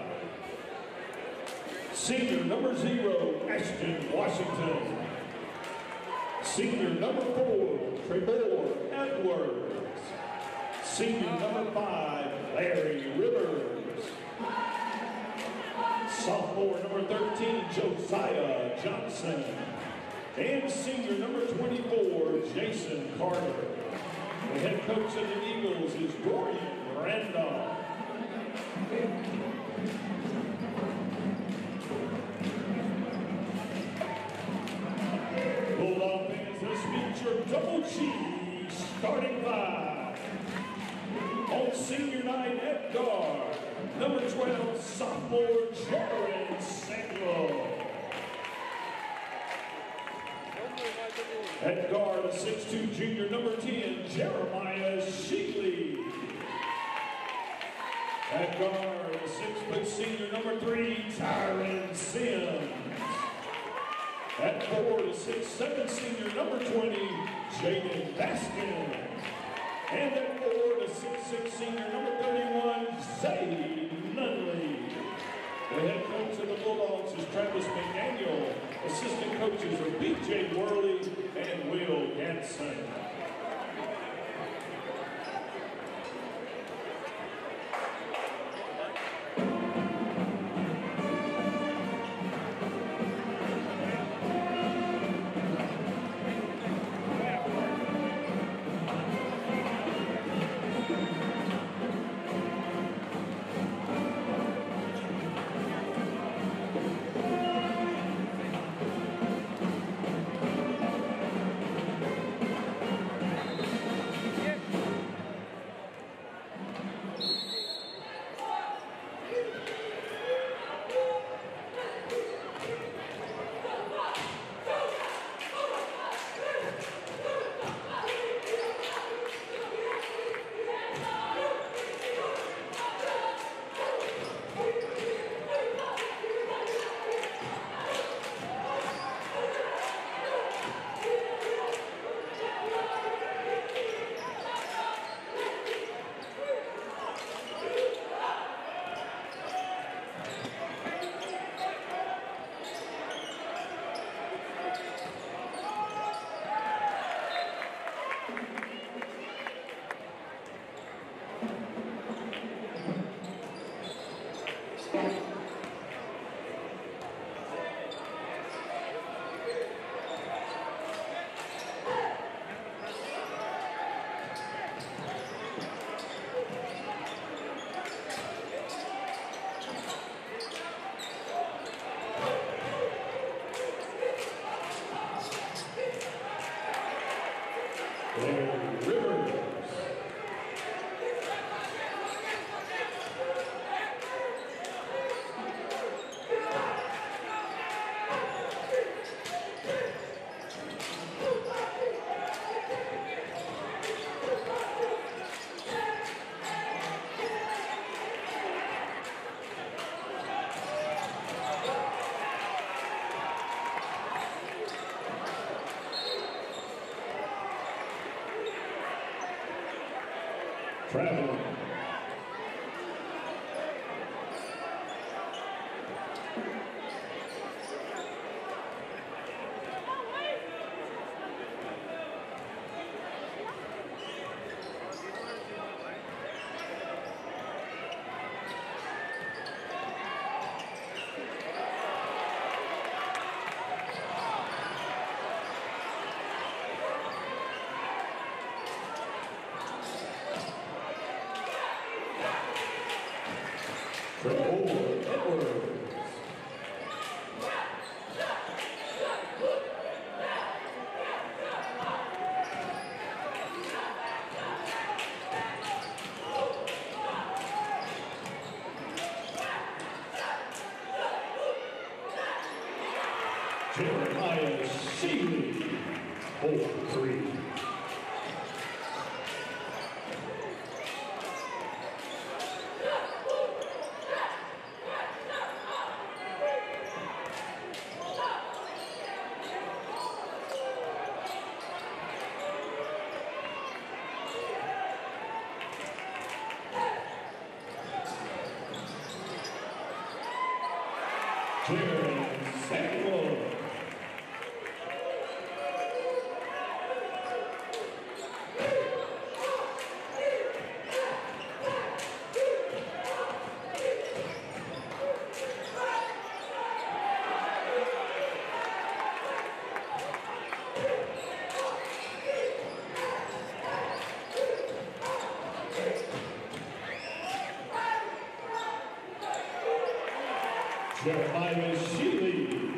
Senior number zero, Ashton Washington. Senior number four, Trevor Edwards. Senior number five, Larry Rivers. Sophomore number thirteen, Josiah Johnson. And senior number twenty-four, Jason Carter. The head coach of the Eagles is Dorian Randolph. Bulldog fans, let's meet your Double G starting five. On senior night at guard, number twelve, sophomore Jared Samuel. At guard, a six two junior, number ten, Jeremiah Shealy. At guard, a six foot senior, number three, Tyron Sims. At four, a six seven senior, number twenty, Jaden Baskin. And at four, the six six senior, number thirty-one, Zay Nunley. The head coach of the Bulldogs is Travis McDaniel. Assistant coaches are B J Worley and Will Ganson. Traveling. Jeremiah Shealy, four three. Jerry Samuel. Jeremiah Sheely.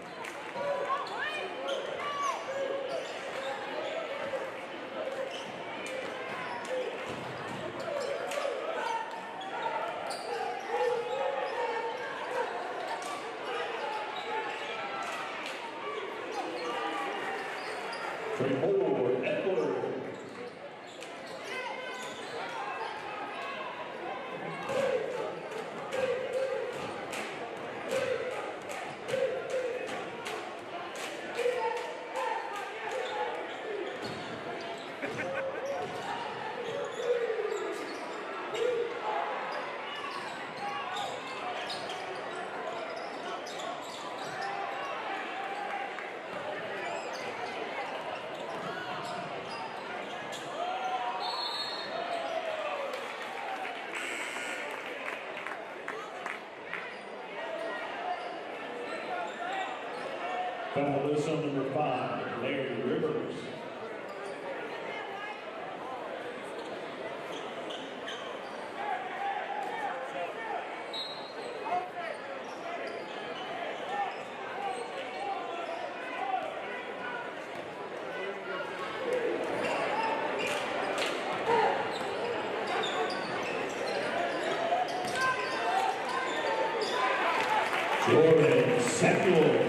Trevor Edwards. Finalist on number five, Larry Rivers. Jordan Samuel.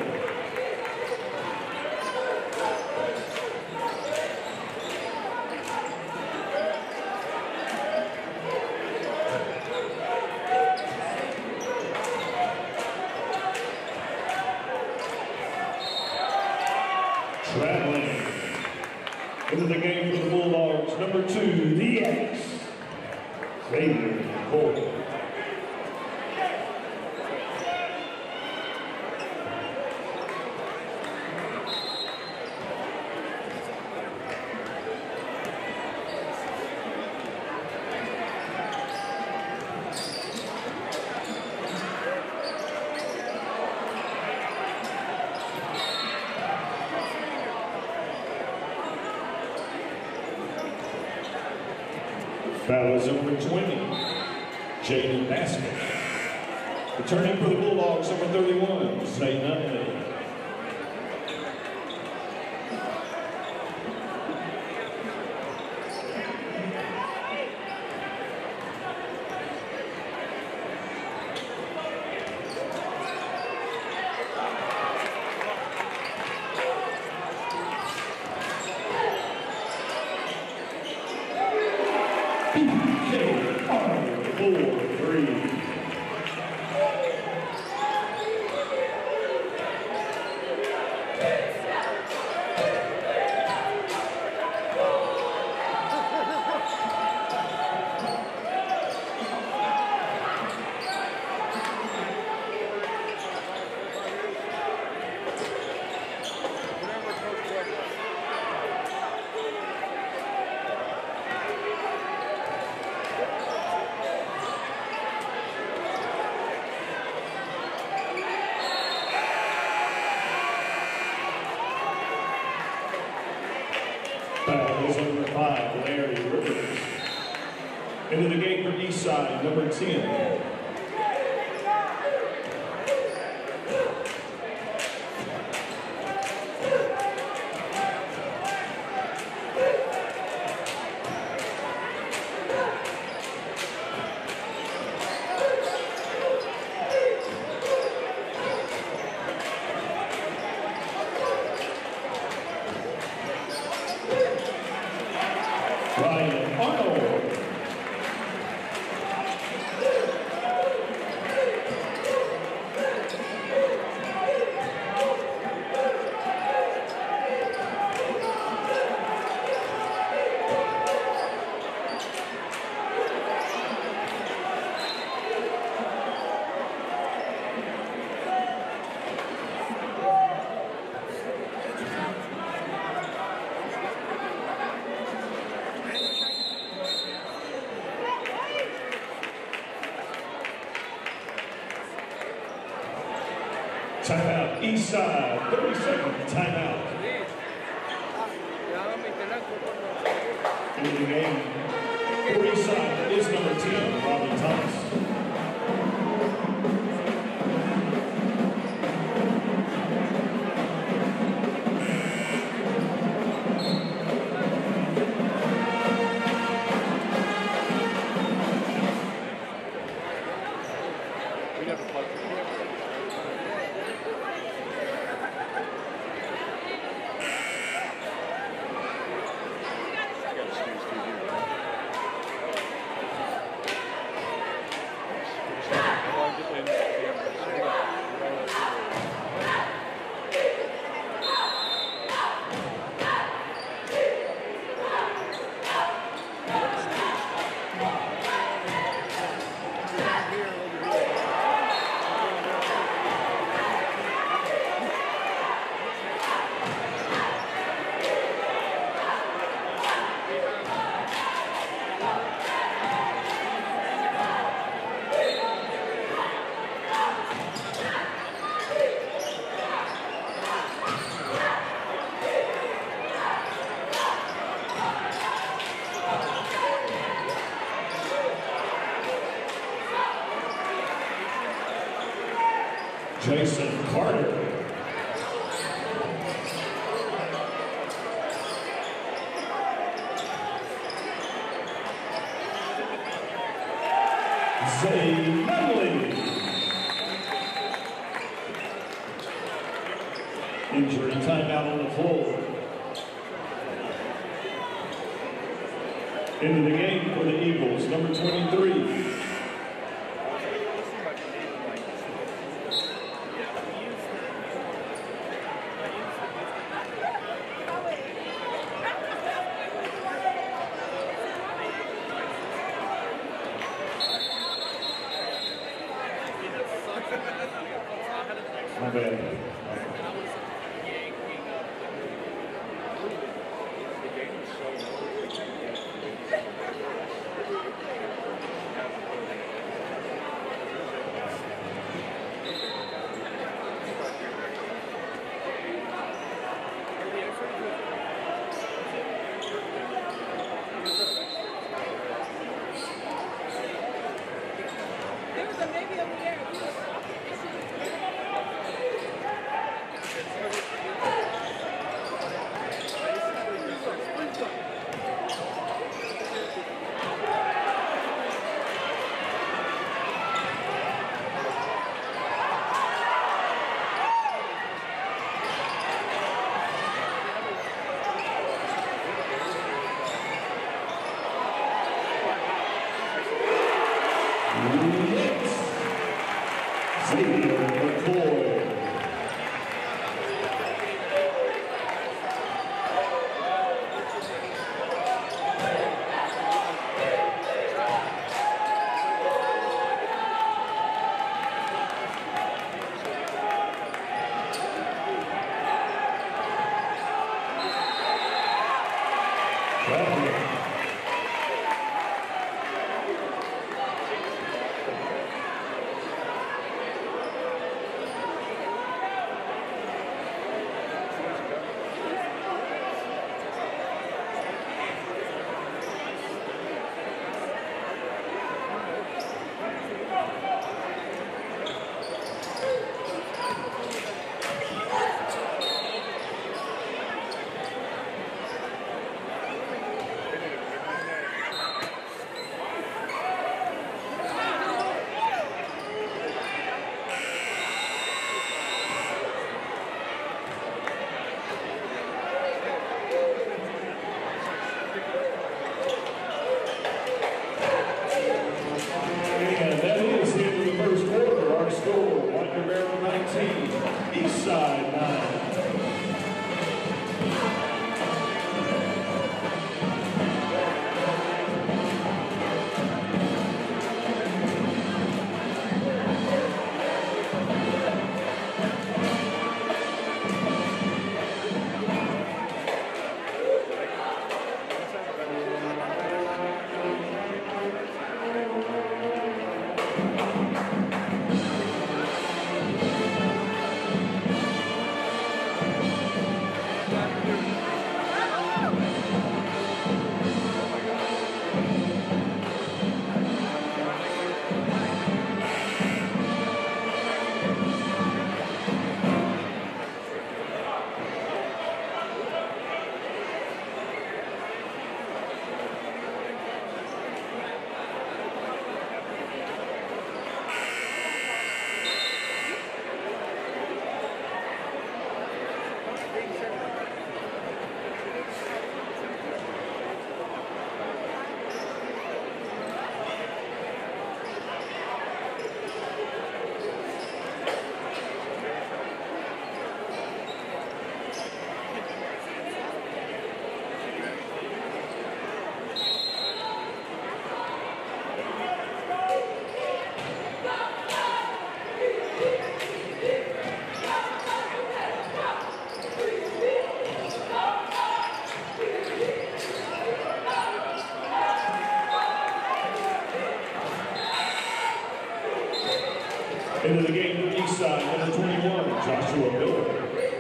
Traveling into the game for the Bulldogs, number two, the X, Xavier Cole. Foul is number twenty, Jaden Basket. Returning for the Bulldogs, number thirty-one, Zay Nutley. K R four three. Foul is number five, Larry Rivers. Into the game for Eastside, number ten. Ryan Arnold. Timeout, East Side, thirty second timeout. Into the game for East Side is number ten, Robbie Thomas. Jason Carter. Zay Medley. Injury timeout on the floor. Into the game for the Eagles, number twenty-three. My bad. There was a baby over there. Xavier McCoy. Into the game from east side, number twenty-one, Joshua Miller.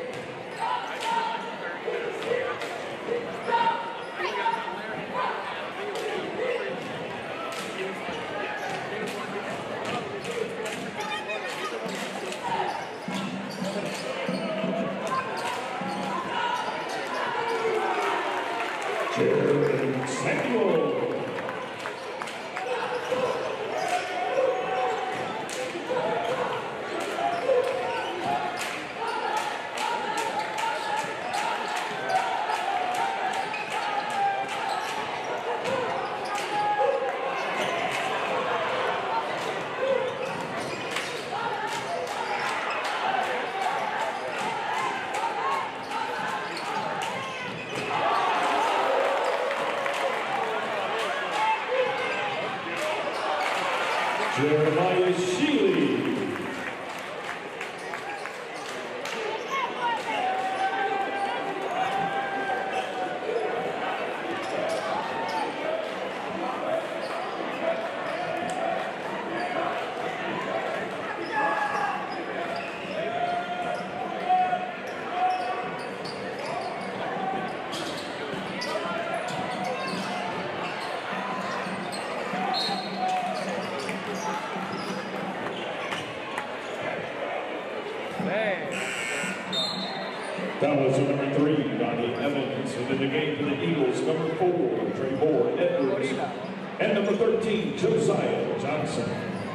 Jared Samuel. Jeremiah Sheely. That was number three, Donnie Evans. And in the game for the Eagles, number four, Trevor Edwards. And number thirteen, Josiah Johnson.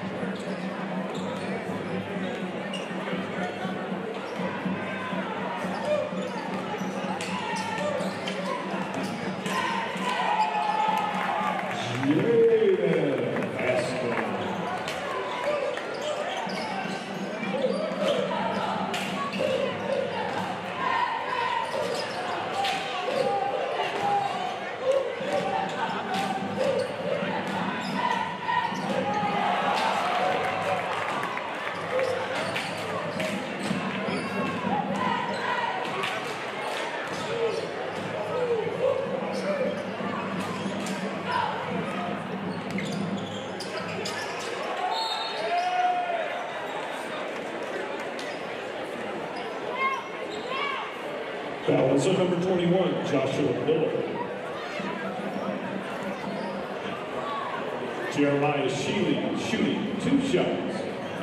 That was number twenty-one, Joshua Miller. Jeremiah Sheely shooting two shots.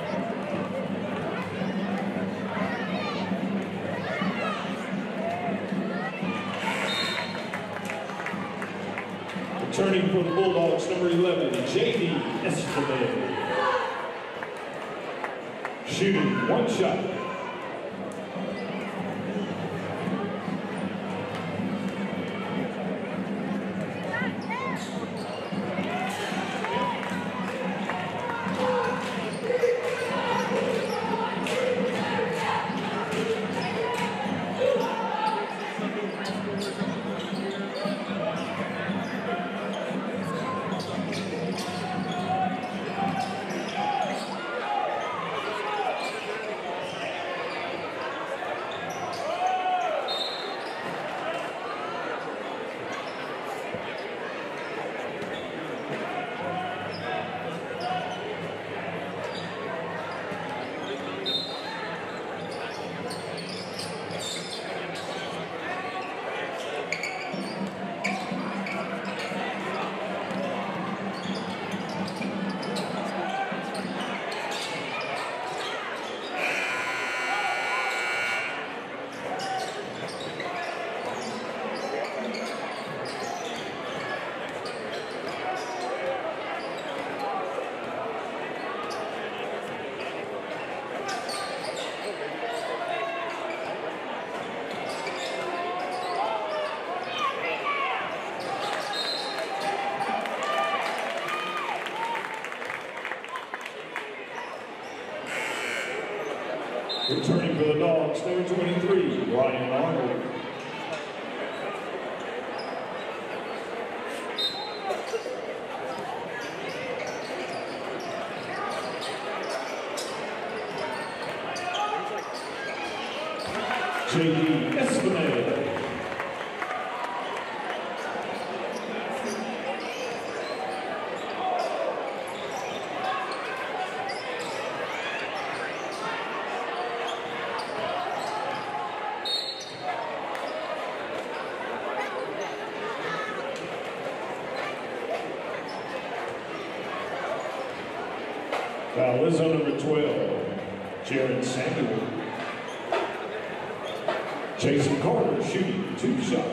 Returning for the Bulldogs, number eleven, J D Escobar. Shooting one shot. Returning for the Dogs, number twenty-three, Ryan Arnold. J D Escobar. Foul is on number twelve, Jared Samuel. Jason Carter shooting two shots.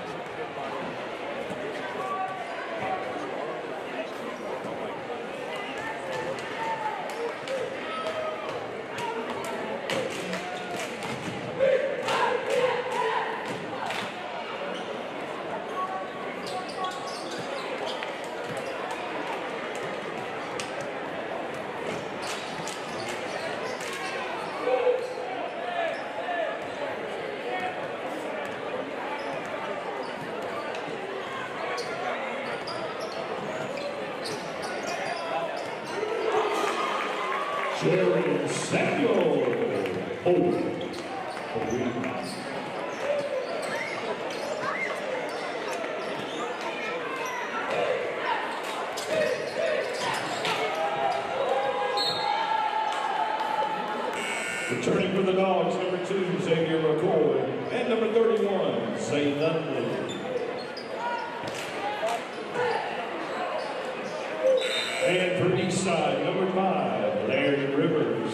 Jared Samuel. Oh, returning for the Dogs, number two, Xavier McCoy, and number thirty-one, Zay Nunley. And for Eastside, number five, Larry Rivers.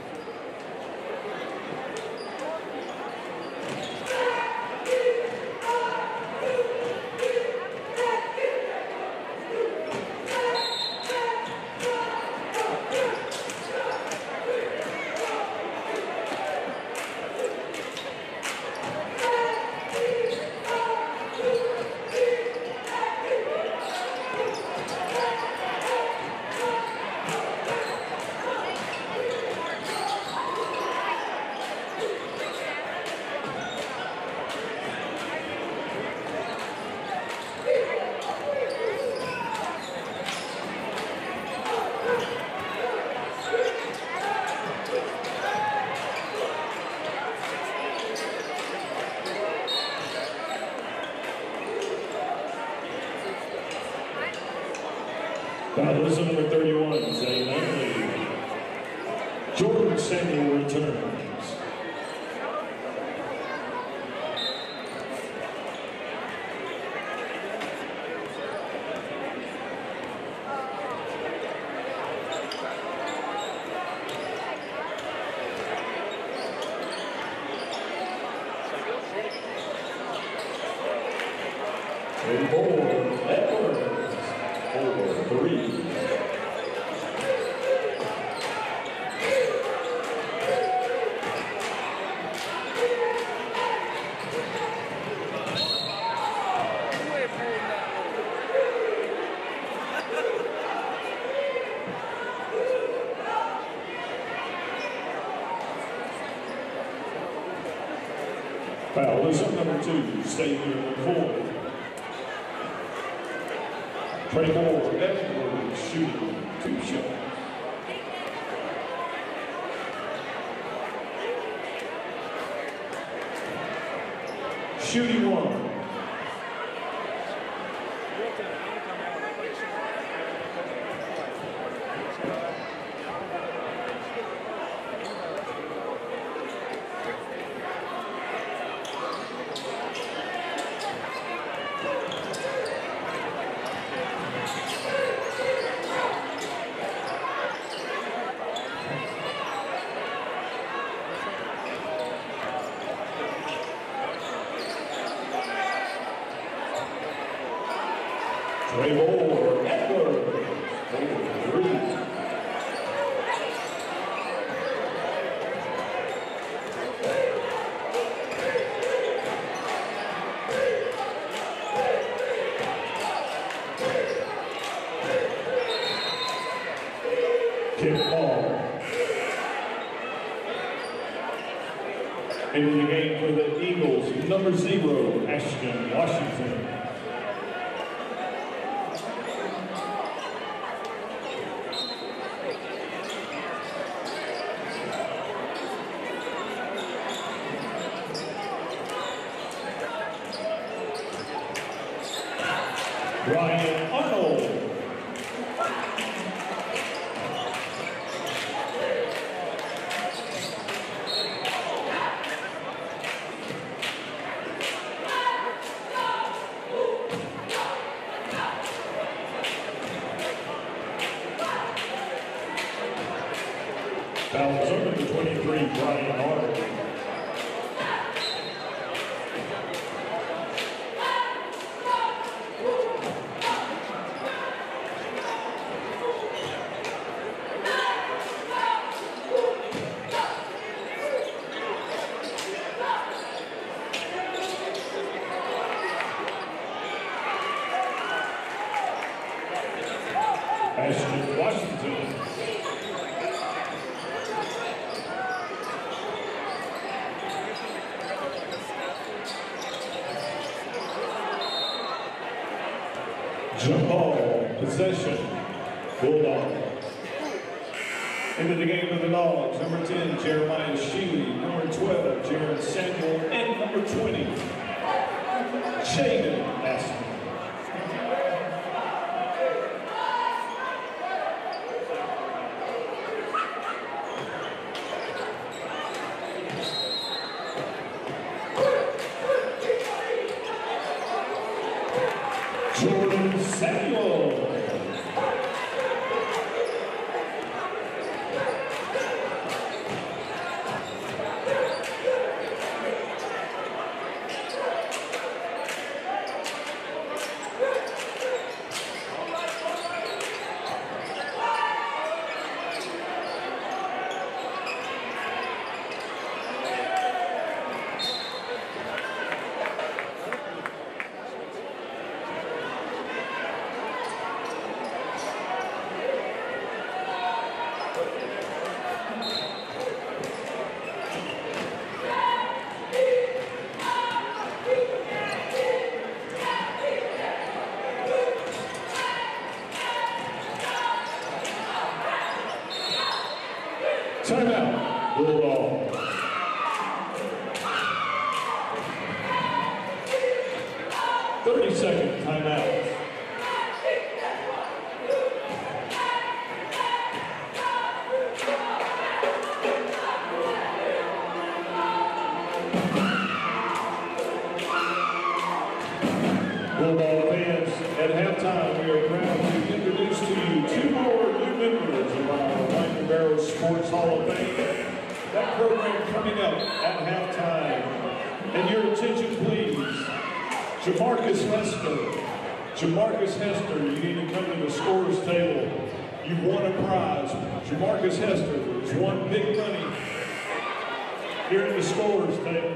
Foul is number thirty-one, Zay Nunley. Jordan Samuel returns. And four, Edwards, over three. Foul is on number two, Xavier McCoy. twenty-four, Edwards shooting two shots. Shooting one. Trevor Edwards, over three. Kick ball. Into the game for the Eagles, number zero, Ashton Washington. Ryan Arnold. Foul is over to twenty-three, Brian Hart. Ashton Washington. Jump ball, possession, Bulldog. Into the game of the Dogs, number ten, Jeremiah Sheely, number twelve, Jared Samuel, and number twenty, Jaden Aston. Jordan Samuel. Timeout, Bulldog. thirty second timeout. Bulldog fans, at halftime, we are proud to introduce to you two more new members of our Wine and Barrel Sports Hall of Fame. That program coming up at halftime. And your attention, please. Jamarcus Hester. Jamarcus Hester, you need to come to the scores table. You've won a prize. Jamarcus Hester has won big money here at the scores table.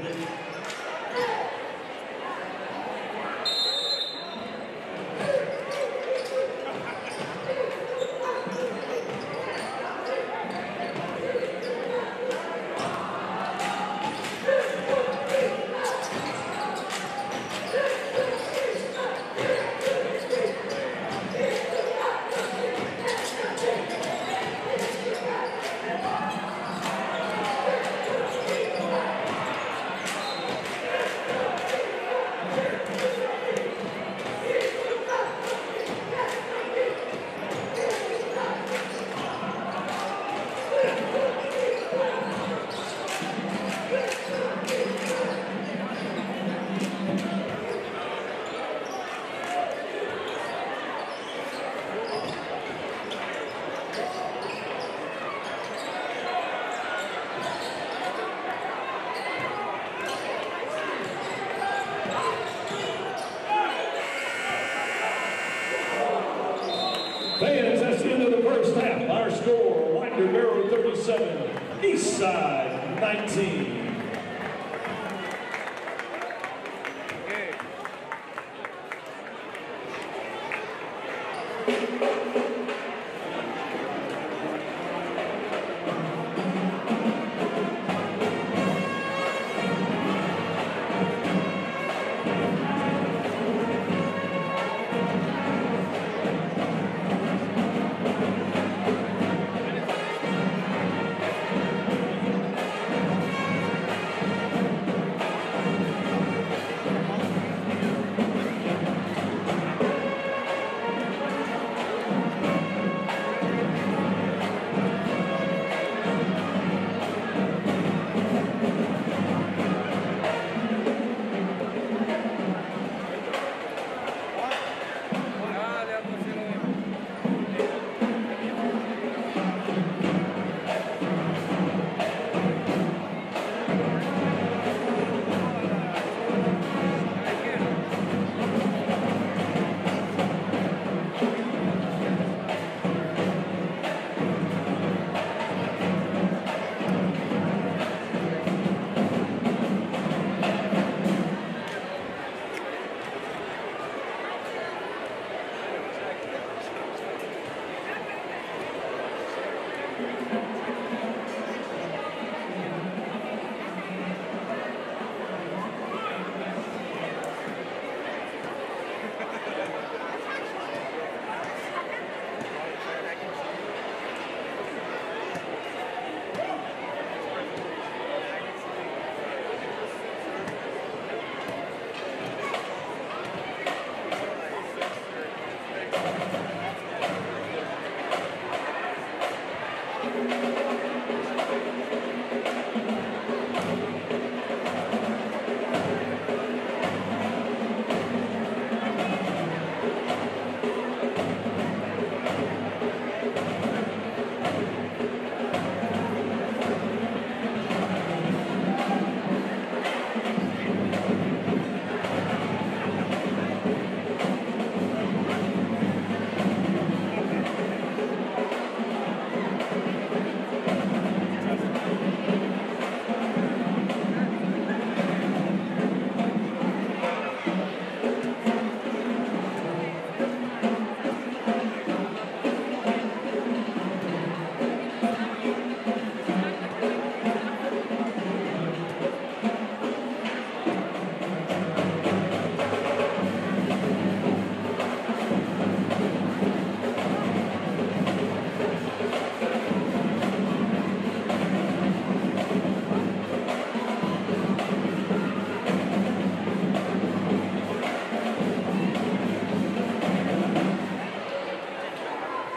Fans, that's the end of the first half. Our score, Winder Barrow thirty-seven, Eastside nineteen.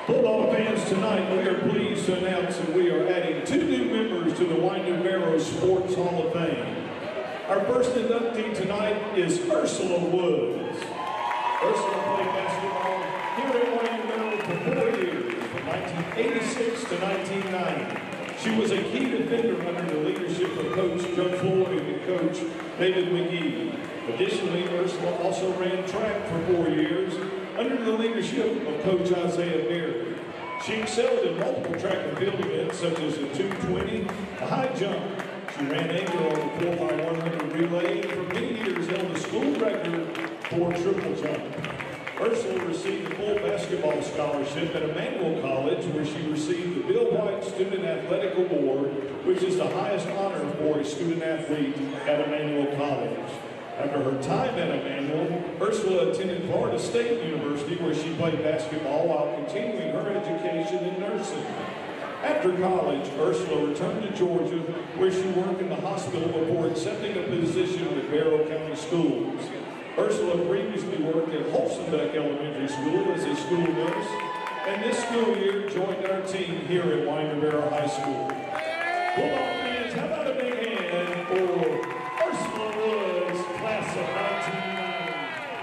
Football fans, tonight we are pleased to announce that we are adding two new members to the Winder-Barrow Sports Hall of Fame. Our first inductee tonight is Ursula Woods. Ursula played basketball here at Winder-Barrow for four years, from nineteen eighty-six to nineteen ninety. She was a key defender under the leadership of Coach Joe Floyd and Coach David McGee. Additionally, Ursula also ran track for four years under the leadership of Coach Isaiah Berry. She excelled in multiple track and field events such as the two twenty, the high jump. She ran anchor on the four by one hundred relay and for many years held the school record for triple jump. Ursula received a full basketball scholarship at Emmanuel College, where she received the Bill White Student Athletic Award, which is the highest honor for a student athlete at Emmanuel College. After her time at Emmanuel, Ursula attended Florida State University, where she played basketball while continuing her education in nursing. After college, Ursula returned to Georgia, where she worked in the hospital before accepting a position with Barrow County Schools. Ursula previously worked at Holzenbeck Elementary School as a school nurse, and this school year joined our team here at Winder-Barrow High School. Football fans, how about a big hand for Ursula Woods, class of nineteen ninety.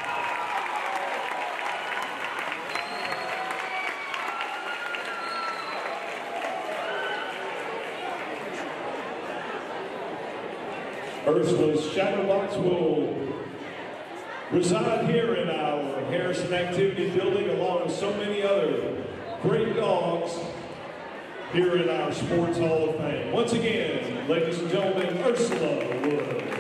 Ursula's shadow box will reside here in our Harrison Activity Building along with so many other great dogs here in our Sports Hall of Fame. Once again, ladies and gentlemen, Ursula Woods.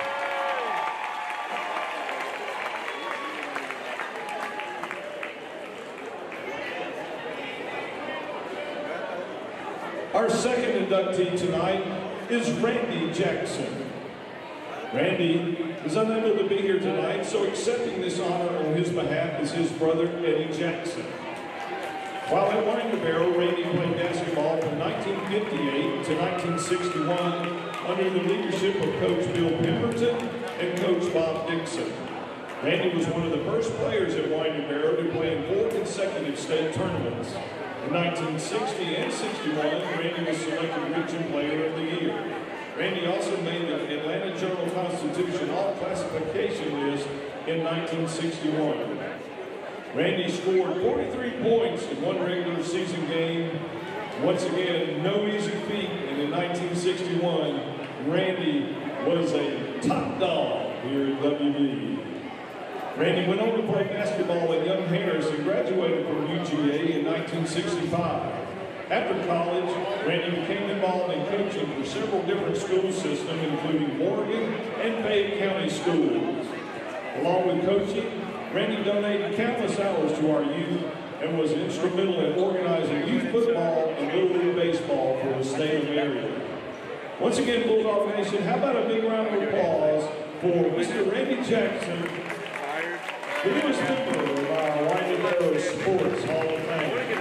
Our second inductee tonight is Randy Jackson. Randy is unable to be here tonight, so accepting this honor on his behalf is his brother, Eddie Jackson. While at Winder-Barrow, Randy played basketball from nineteen fifty-eight to nineteen sixty-one under the leadership of Coach Bill Pemberton and Coach Bob Dixon. Randy was one of the first players at Winder-Barrow to play in four consecutive state tournaments. In nineteen sixty and sixty-one, Randy was selected Region Player of the Year. Randy also made the Atlanta Journal-Constitution All-Classification list in nineteen sixty-one. Randy scored forty-three points in one regular season game. Once again, no easy feat, and in nineteen sixty-one, Randy was a top dog here at W V. Randy went on to play basketball at Young Harris and graduated from U G A in nineteen sixty-five. After college, Randy became involved in coaching for several different school systems, including Morgan and Fayette County schools. Along with coaching, Randy donated countless hours to our youth and was instrumental in organizing youth football and Little League baseball for the state of Maryland. Once again, Bulldog Nation, how about a big round of applause for Mister Randy Jackson, the newest member of our Winder-Barrow Sports Hall of Fame.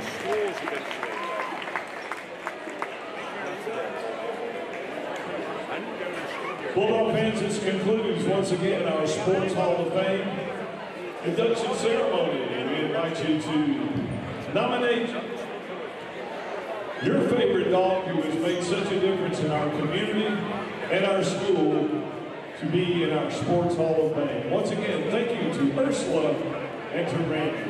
Bulldog fans, this concludes once again our Sports Hall of Fame induction ceremony. We invite you to nominate your favorite dog who has made such a difference in our community and our school to be in our Sports Hall of Fame. Once again, thank you to Ursula and to Randy.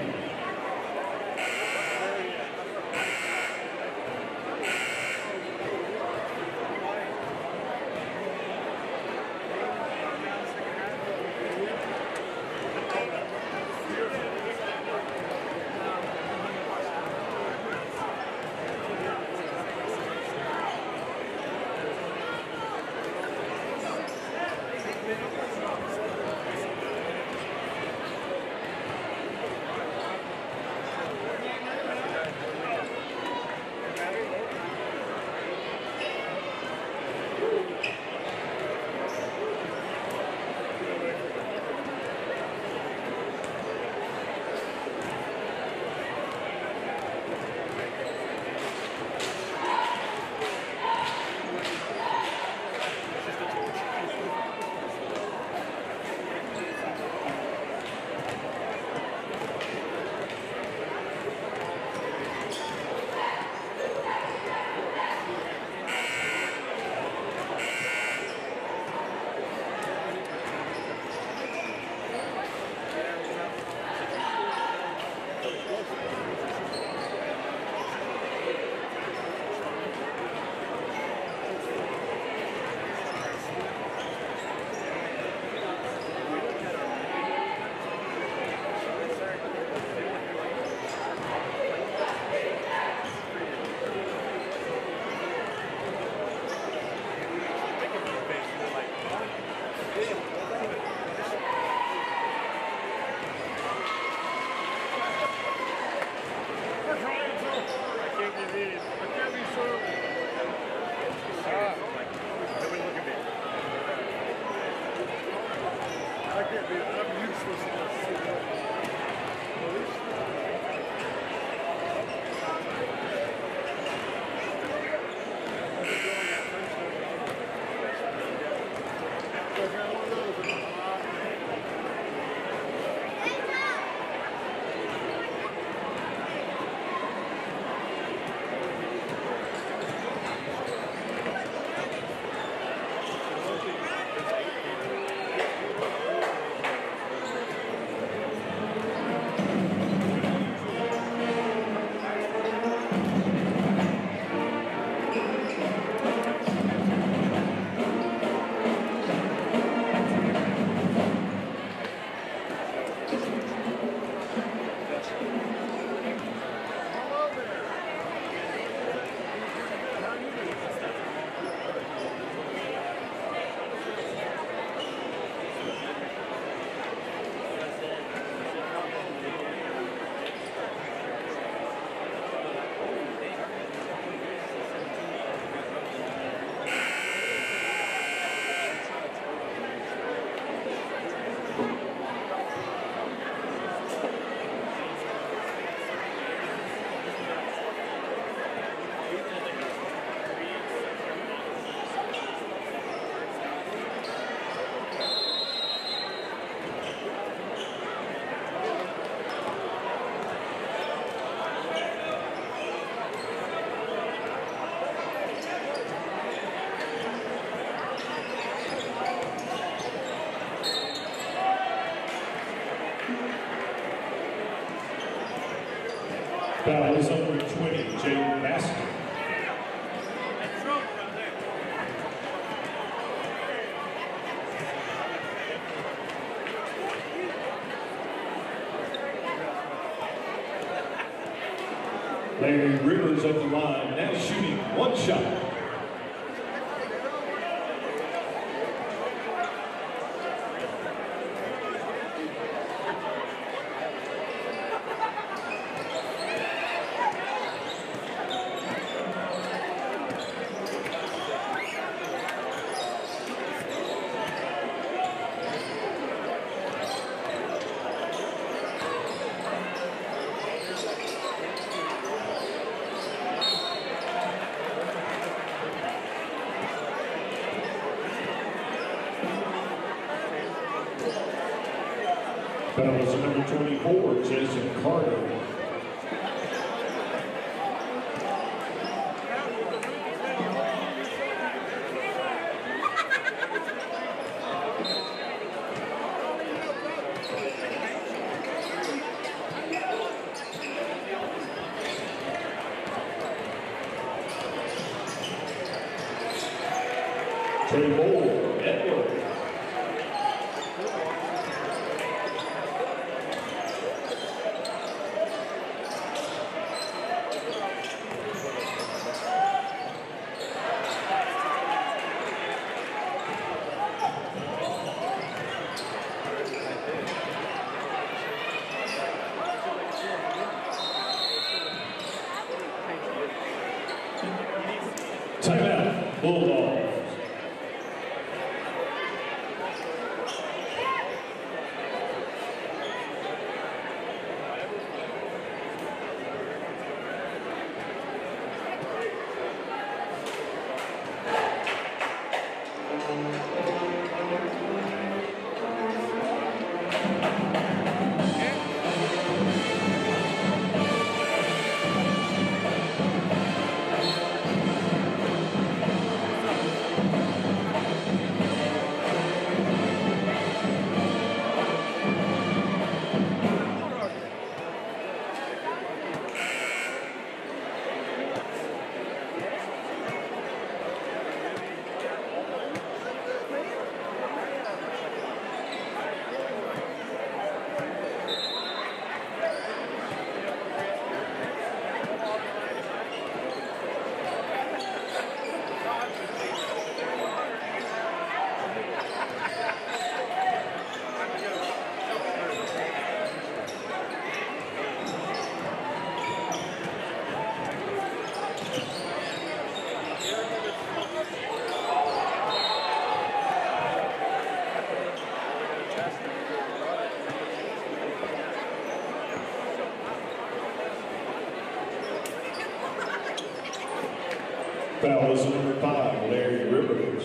Foul is number twenty, Jaden Baskin. Larry Rivers at the line, now shooting one shot. Foul is number twenty-four, Jason Carter. Trey Moore, Edward. Timeout, Bulldogs. Foul is number five, Larry Rivers.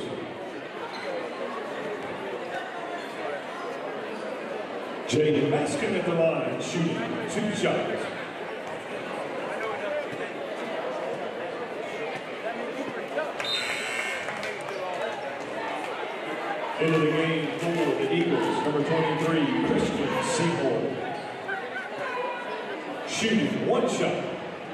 Jaden Baskin at the line, shooting two shots. Into the game for the Eagles, number twenty-three, Christian Seymour. Shooting one shot.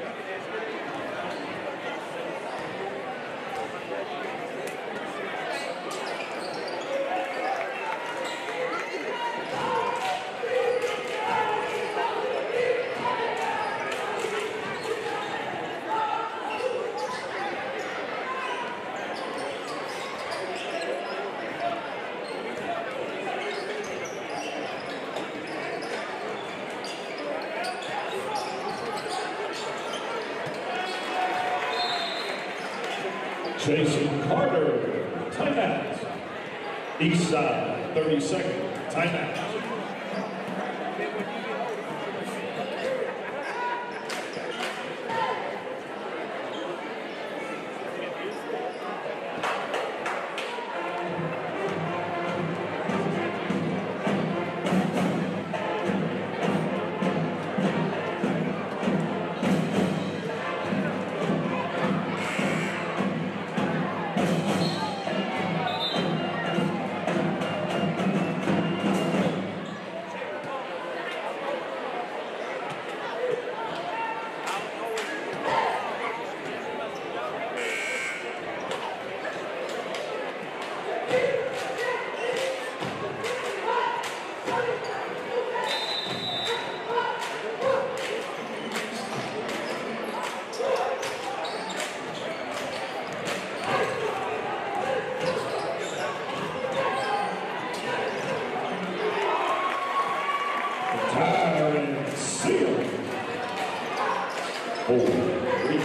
Jason Carter, timeout. East side, thirty second, timeout. three.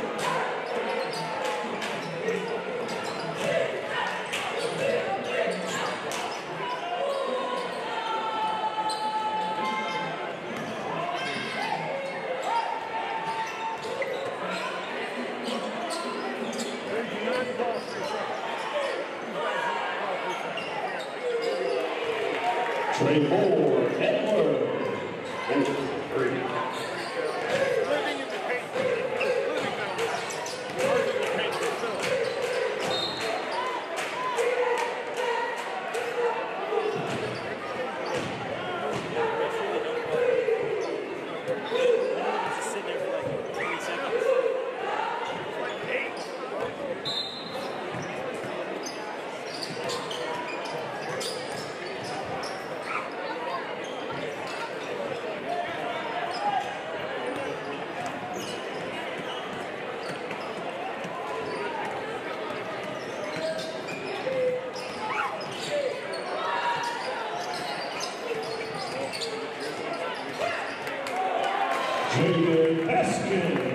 Trey Moore, Edward, over three. Living in the paint. Living down there. Living in the paint yourself. Just sit there for like twenty seconds. Jaden Baskin.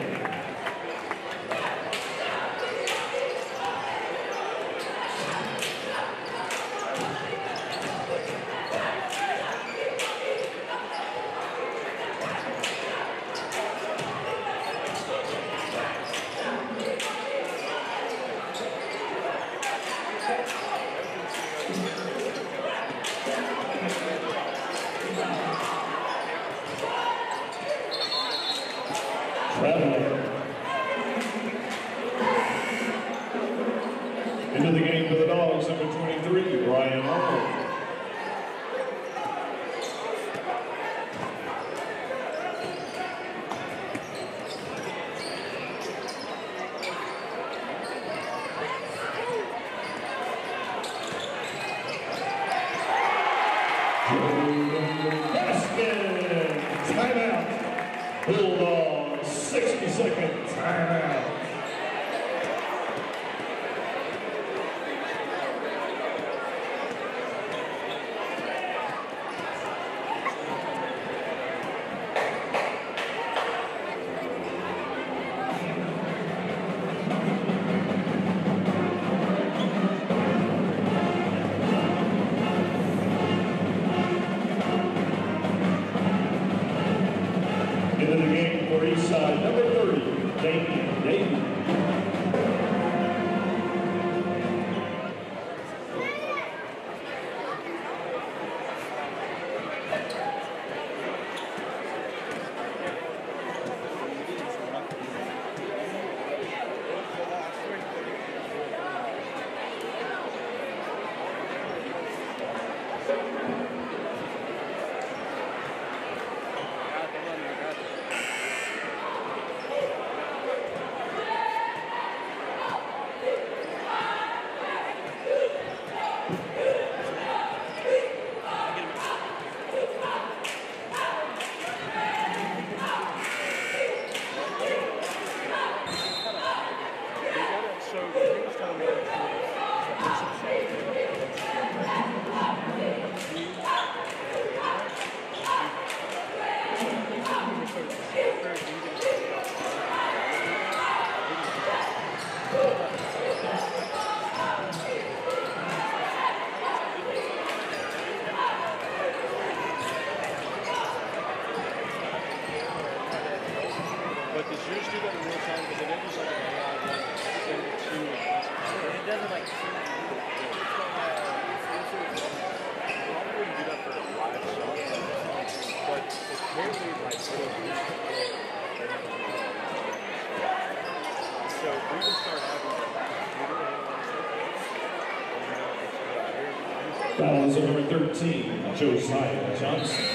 Traveling. Into the game for the Dogs, number twenty-three, Brian Arnold. Baskin, timeout. Bulldogs, sixty second timeout. Into the game for Eastside, number thirty, Damian Davey. But does yours do that in real time? Because it enters like an A I one, send it to and It doesn't like. I wouldn't do that for a live shot, but apparently like it'll be so we can start having Fouls on number thirteen, Josiah Johnson.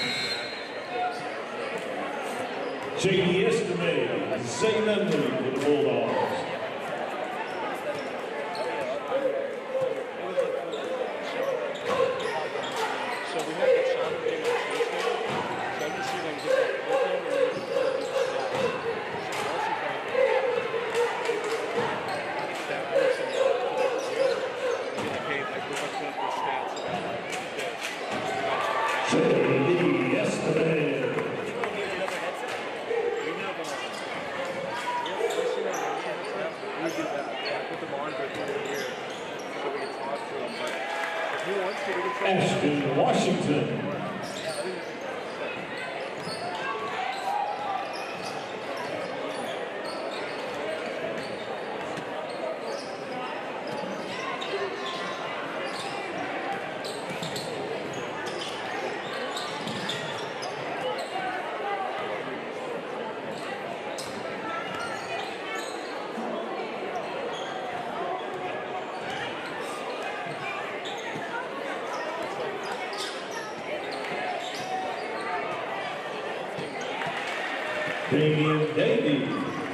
J D Estime, Zay Nunley for the Bulldogs. So we have that shot game on Tuesday. So I'm just seeing if I can get that open and then that person and get paid like we're going to put up stats about this. J D Estime. We have a Ashton Washington. Damian Davies.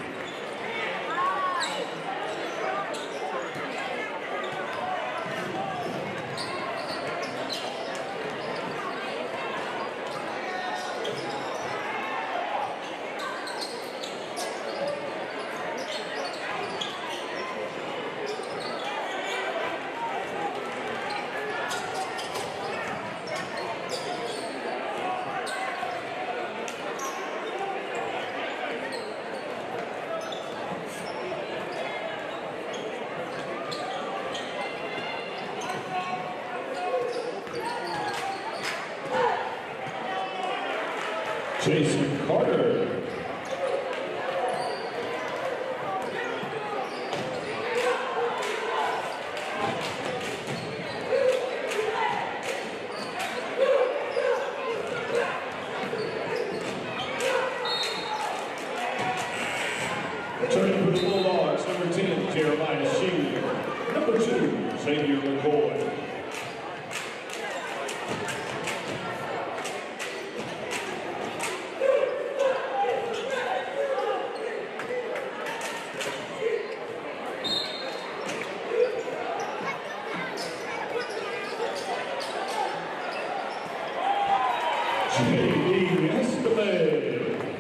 Jason Carter. Returning for the Bulldogs, number ten, Jeremiah Sheen. Number two, Xavier McCoy. J D Escalade.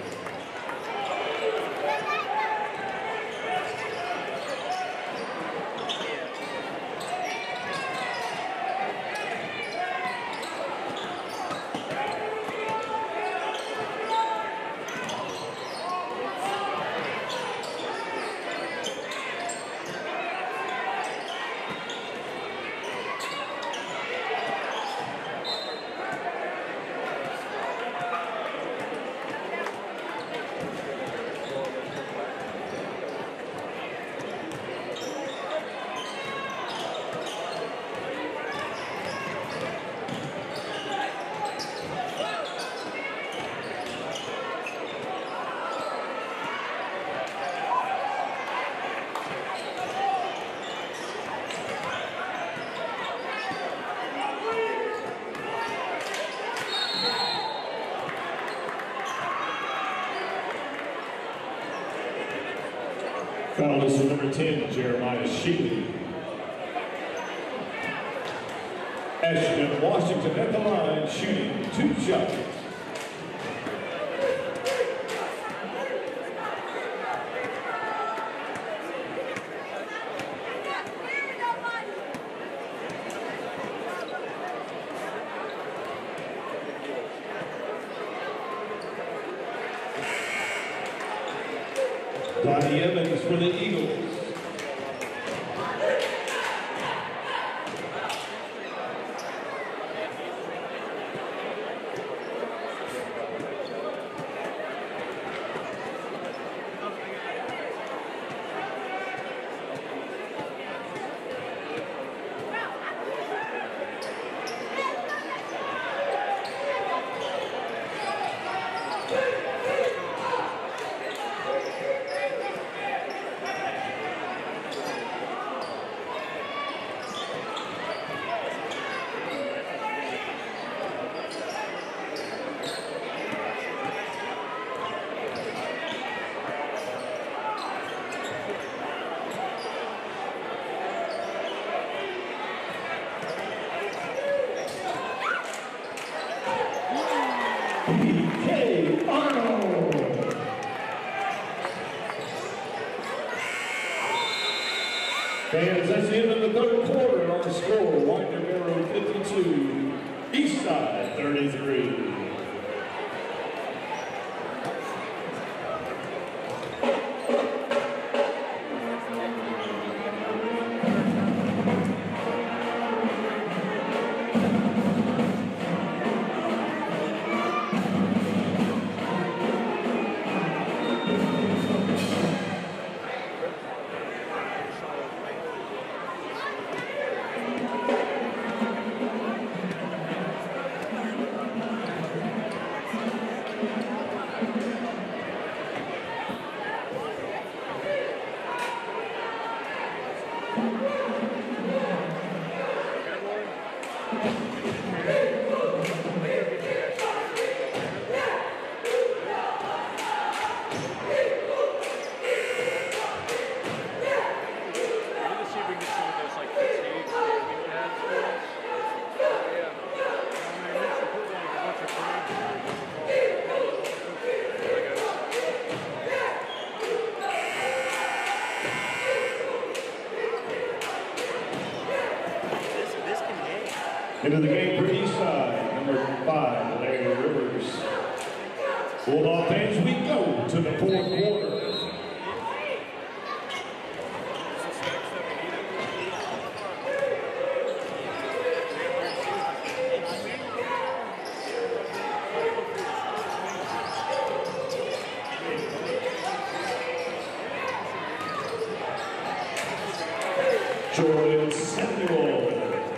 Foul is number ten, Jeremiah Sheen. Ashton Washington at the line, shooting two shots. Donnie Evans for the Eagles. P K Arnold. Fans, that's the end of the third quarter. Our score, Winder Barrow fifty-two, Eastside thirty-three. Into the game for Eastside, number five, Larry Rivers. Bulldog fans, we go to the fourth quarter. Jordan Samuel.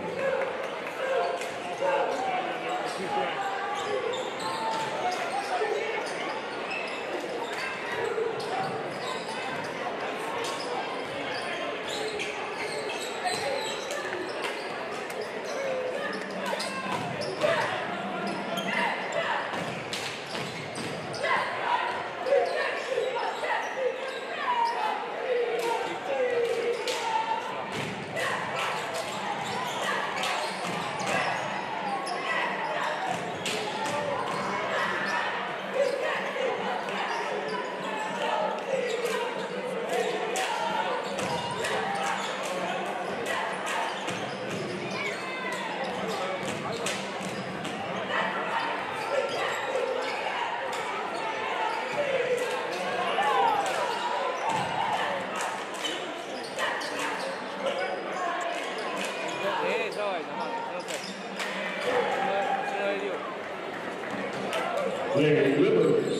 Larry Rivers.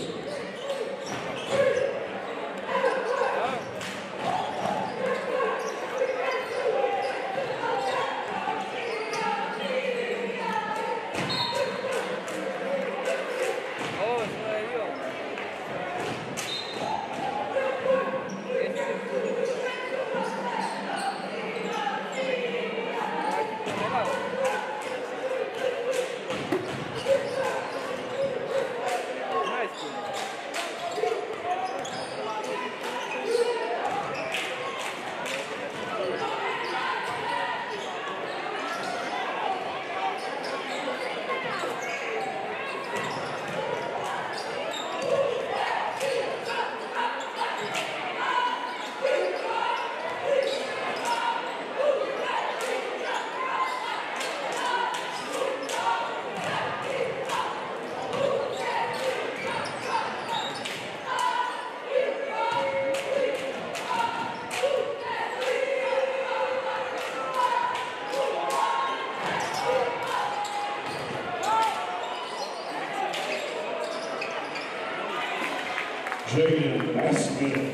Jaden Askin.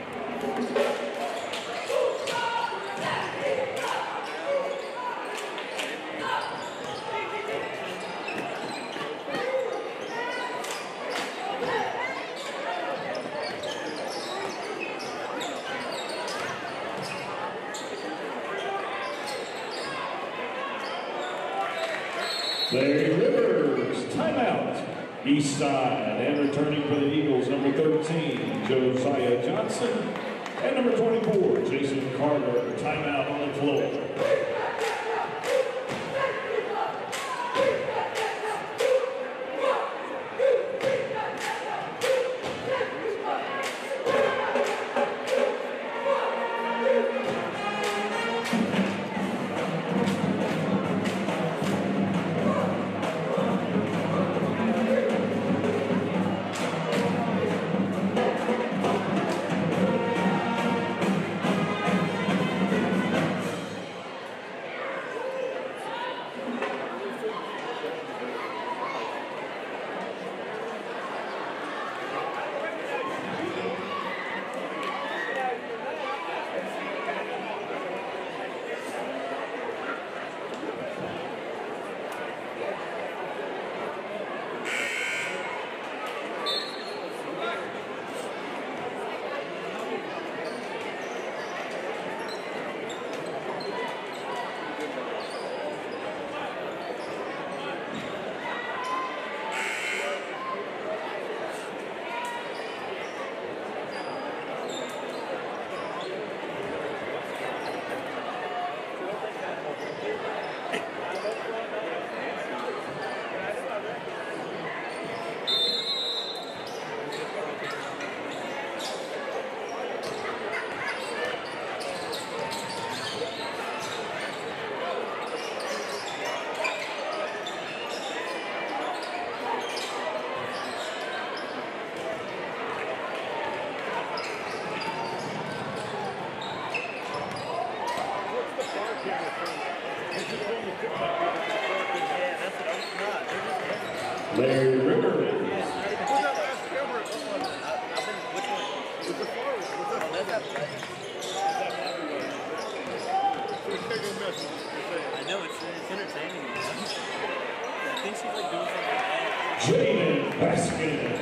Larry Rivers, timeout. East side, and returning for the Eagles, number thirteen, Josiah Johnson, and number twenty-four, Jason Carter. Timeout on the floor. Larry Rivers. Who's that last camera? I've been, which one? Was it far? Was it Oh, that's after that. It's a big message. I know, it's, it's entertaining. I think she's like doing something bad. Jaden Baskin.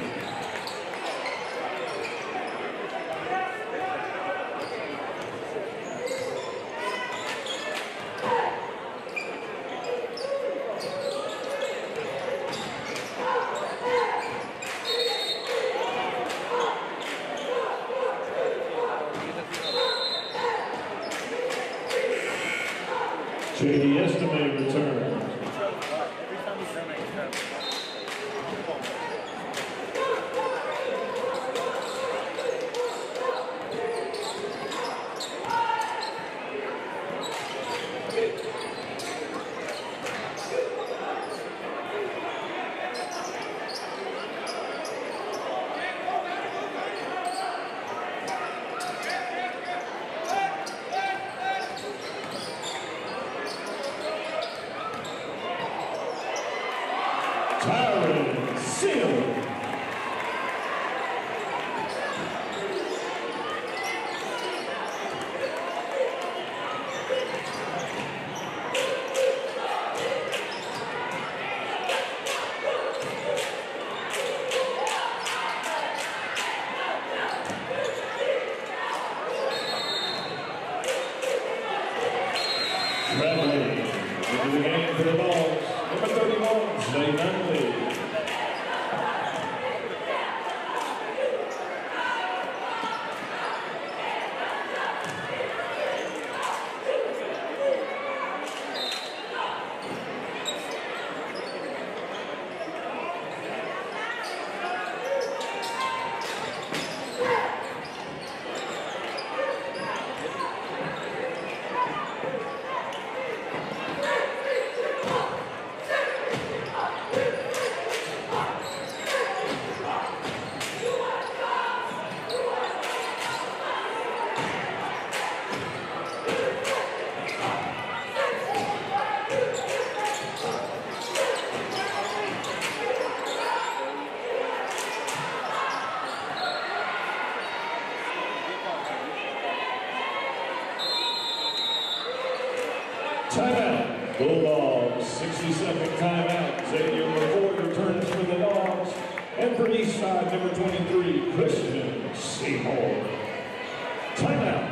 J D Estime returns. Every time he's done, I travel. Tyron Seal. Bradley into the game for the Dogs. Number thirty-one, Zay Nunley. Timeout. Bulldogs, sixty-second timeout. Xavier McCoy returns for the Dogs. And for East Side, number twenty-three, Christian Seymour. Timeout.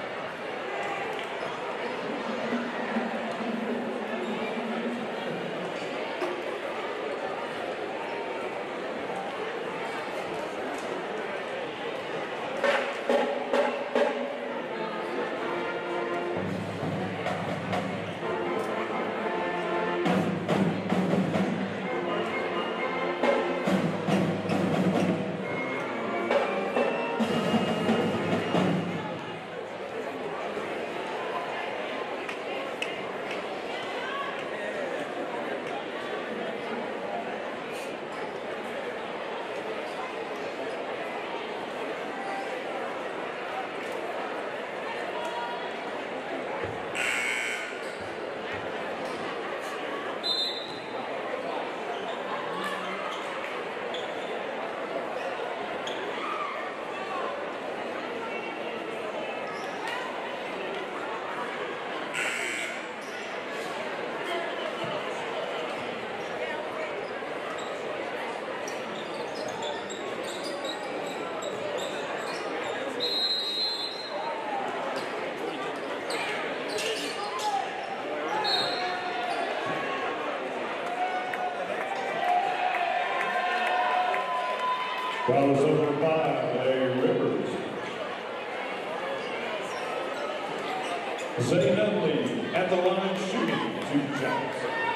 Follows over by Larry Rivers. Zay Nunley at the line shooting two shots.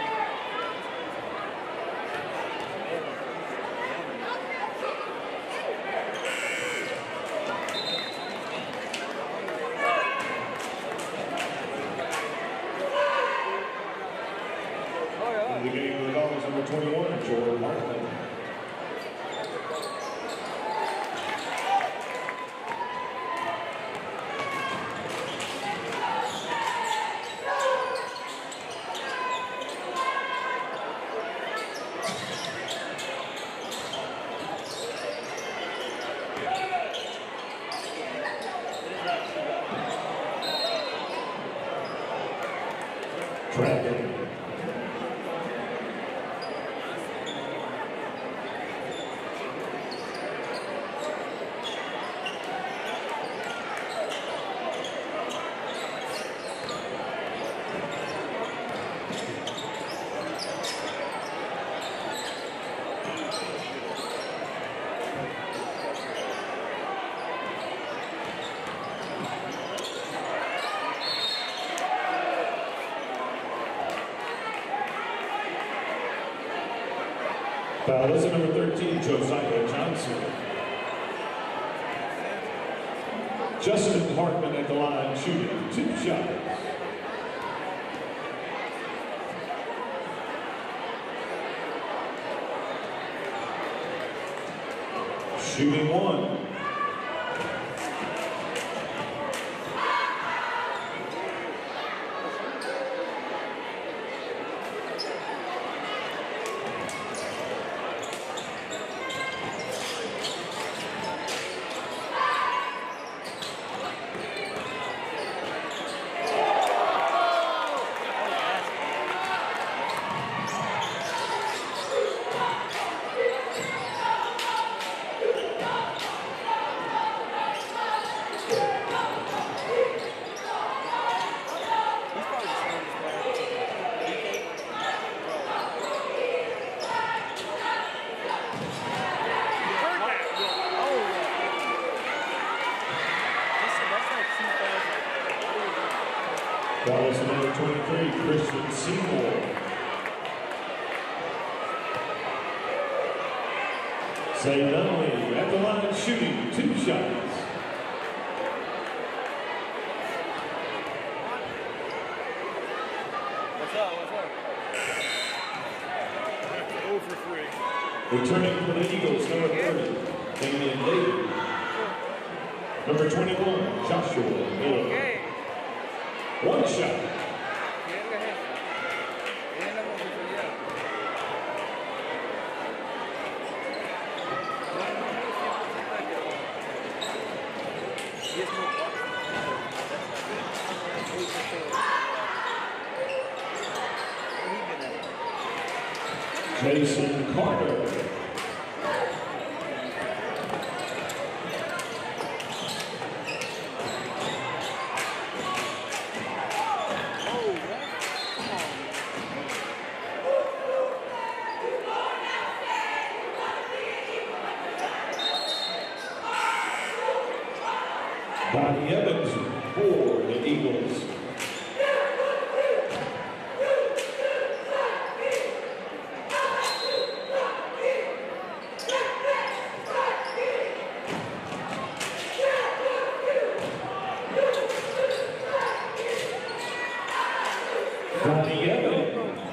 In the game for the Dogs, number twenty-one, Jordan Martin. Dragon. Foul is number thirteen, Josiah Johnson. Justin Hartman at the line, shooting two shots. Shooting one. Foul is number twenty-three, Christian Seymour. Zay Dunley at the line, shooting two shots. What's up? What's up? oh for three. Returning for the Eagles, number thirty, Damian Davis. Number twenty-one, Joshua Miller. One shot. Jason Carter. Donnie Evans for the Eagles. Donnie Evans.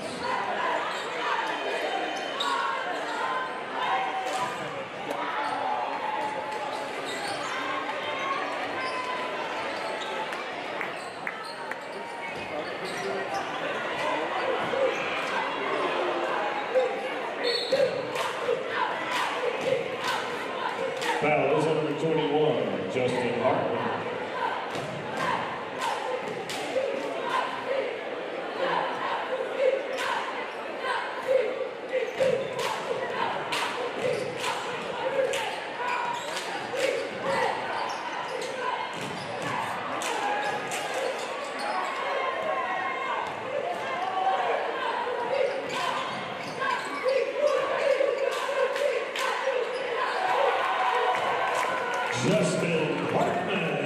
Foul is on number twenty-one, Justin Hartman. Justin Hartman.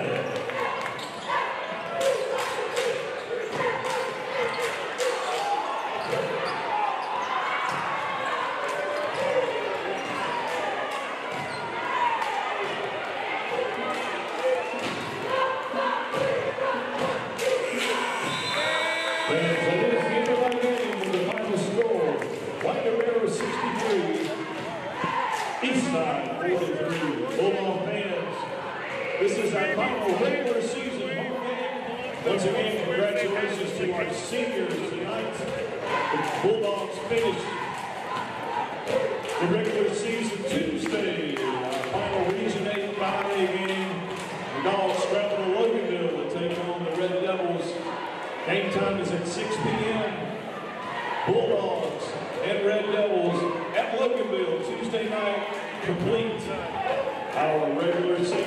And today's game of our game with the final score, White Arrow sixty-three, Eastside forty-three. Bulldog fans, this is our final regular season home game. Once again, congratulations to our seniors tonight. The Bulldogs finished the regular season Tuesday. Our final Region eight five A game. The Dogs travel to Loganville to take on the Red Devils. Game time is at six p m Bulldogs and Red Devils at Loganville Tuesday night complete. Our regular season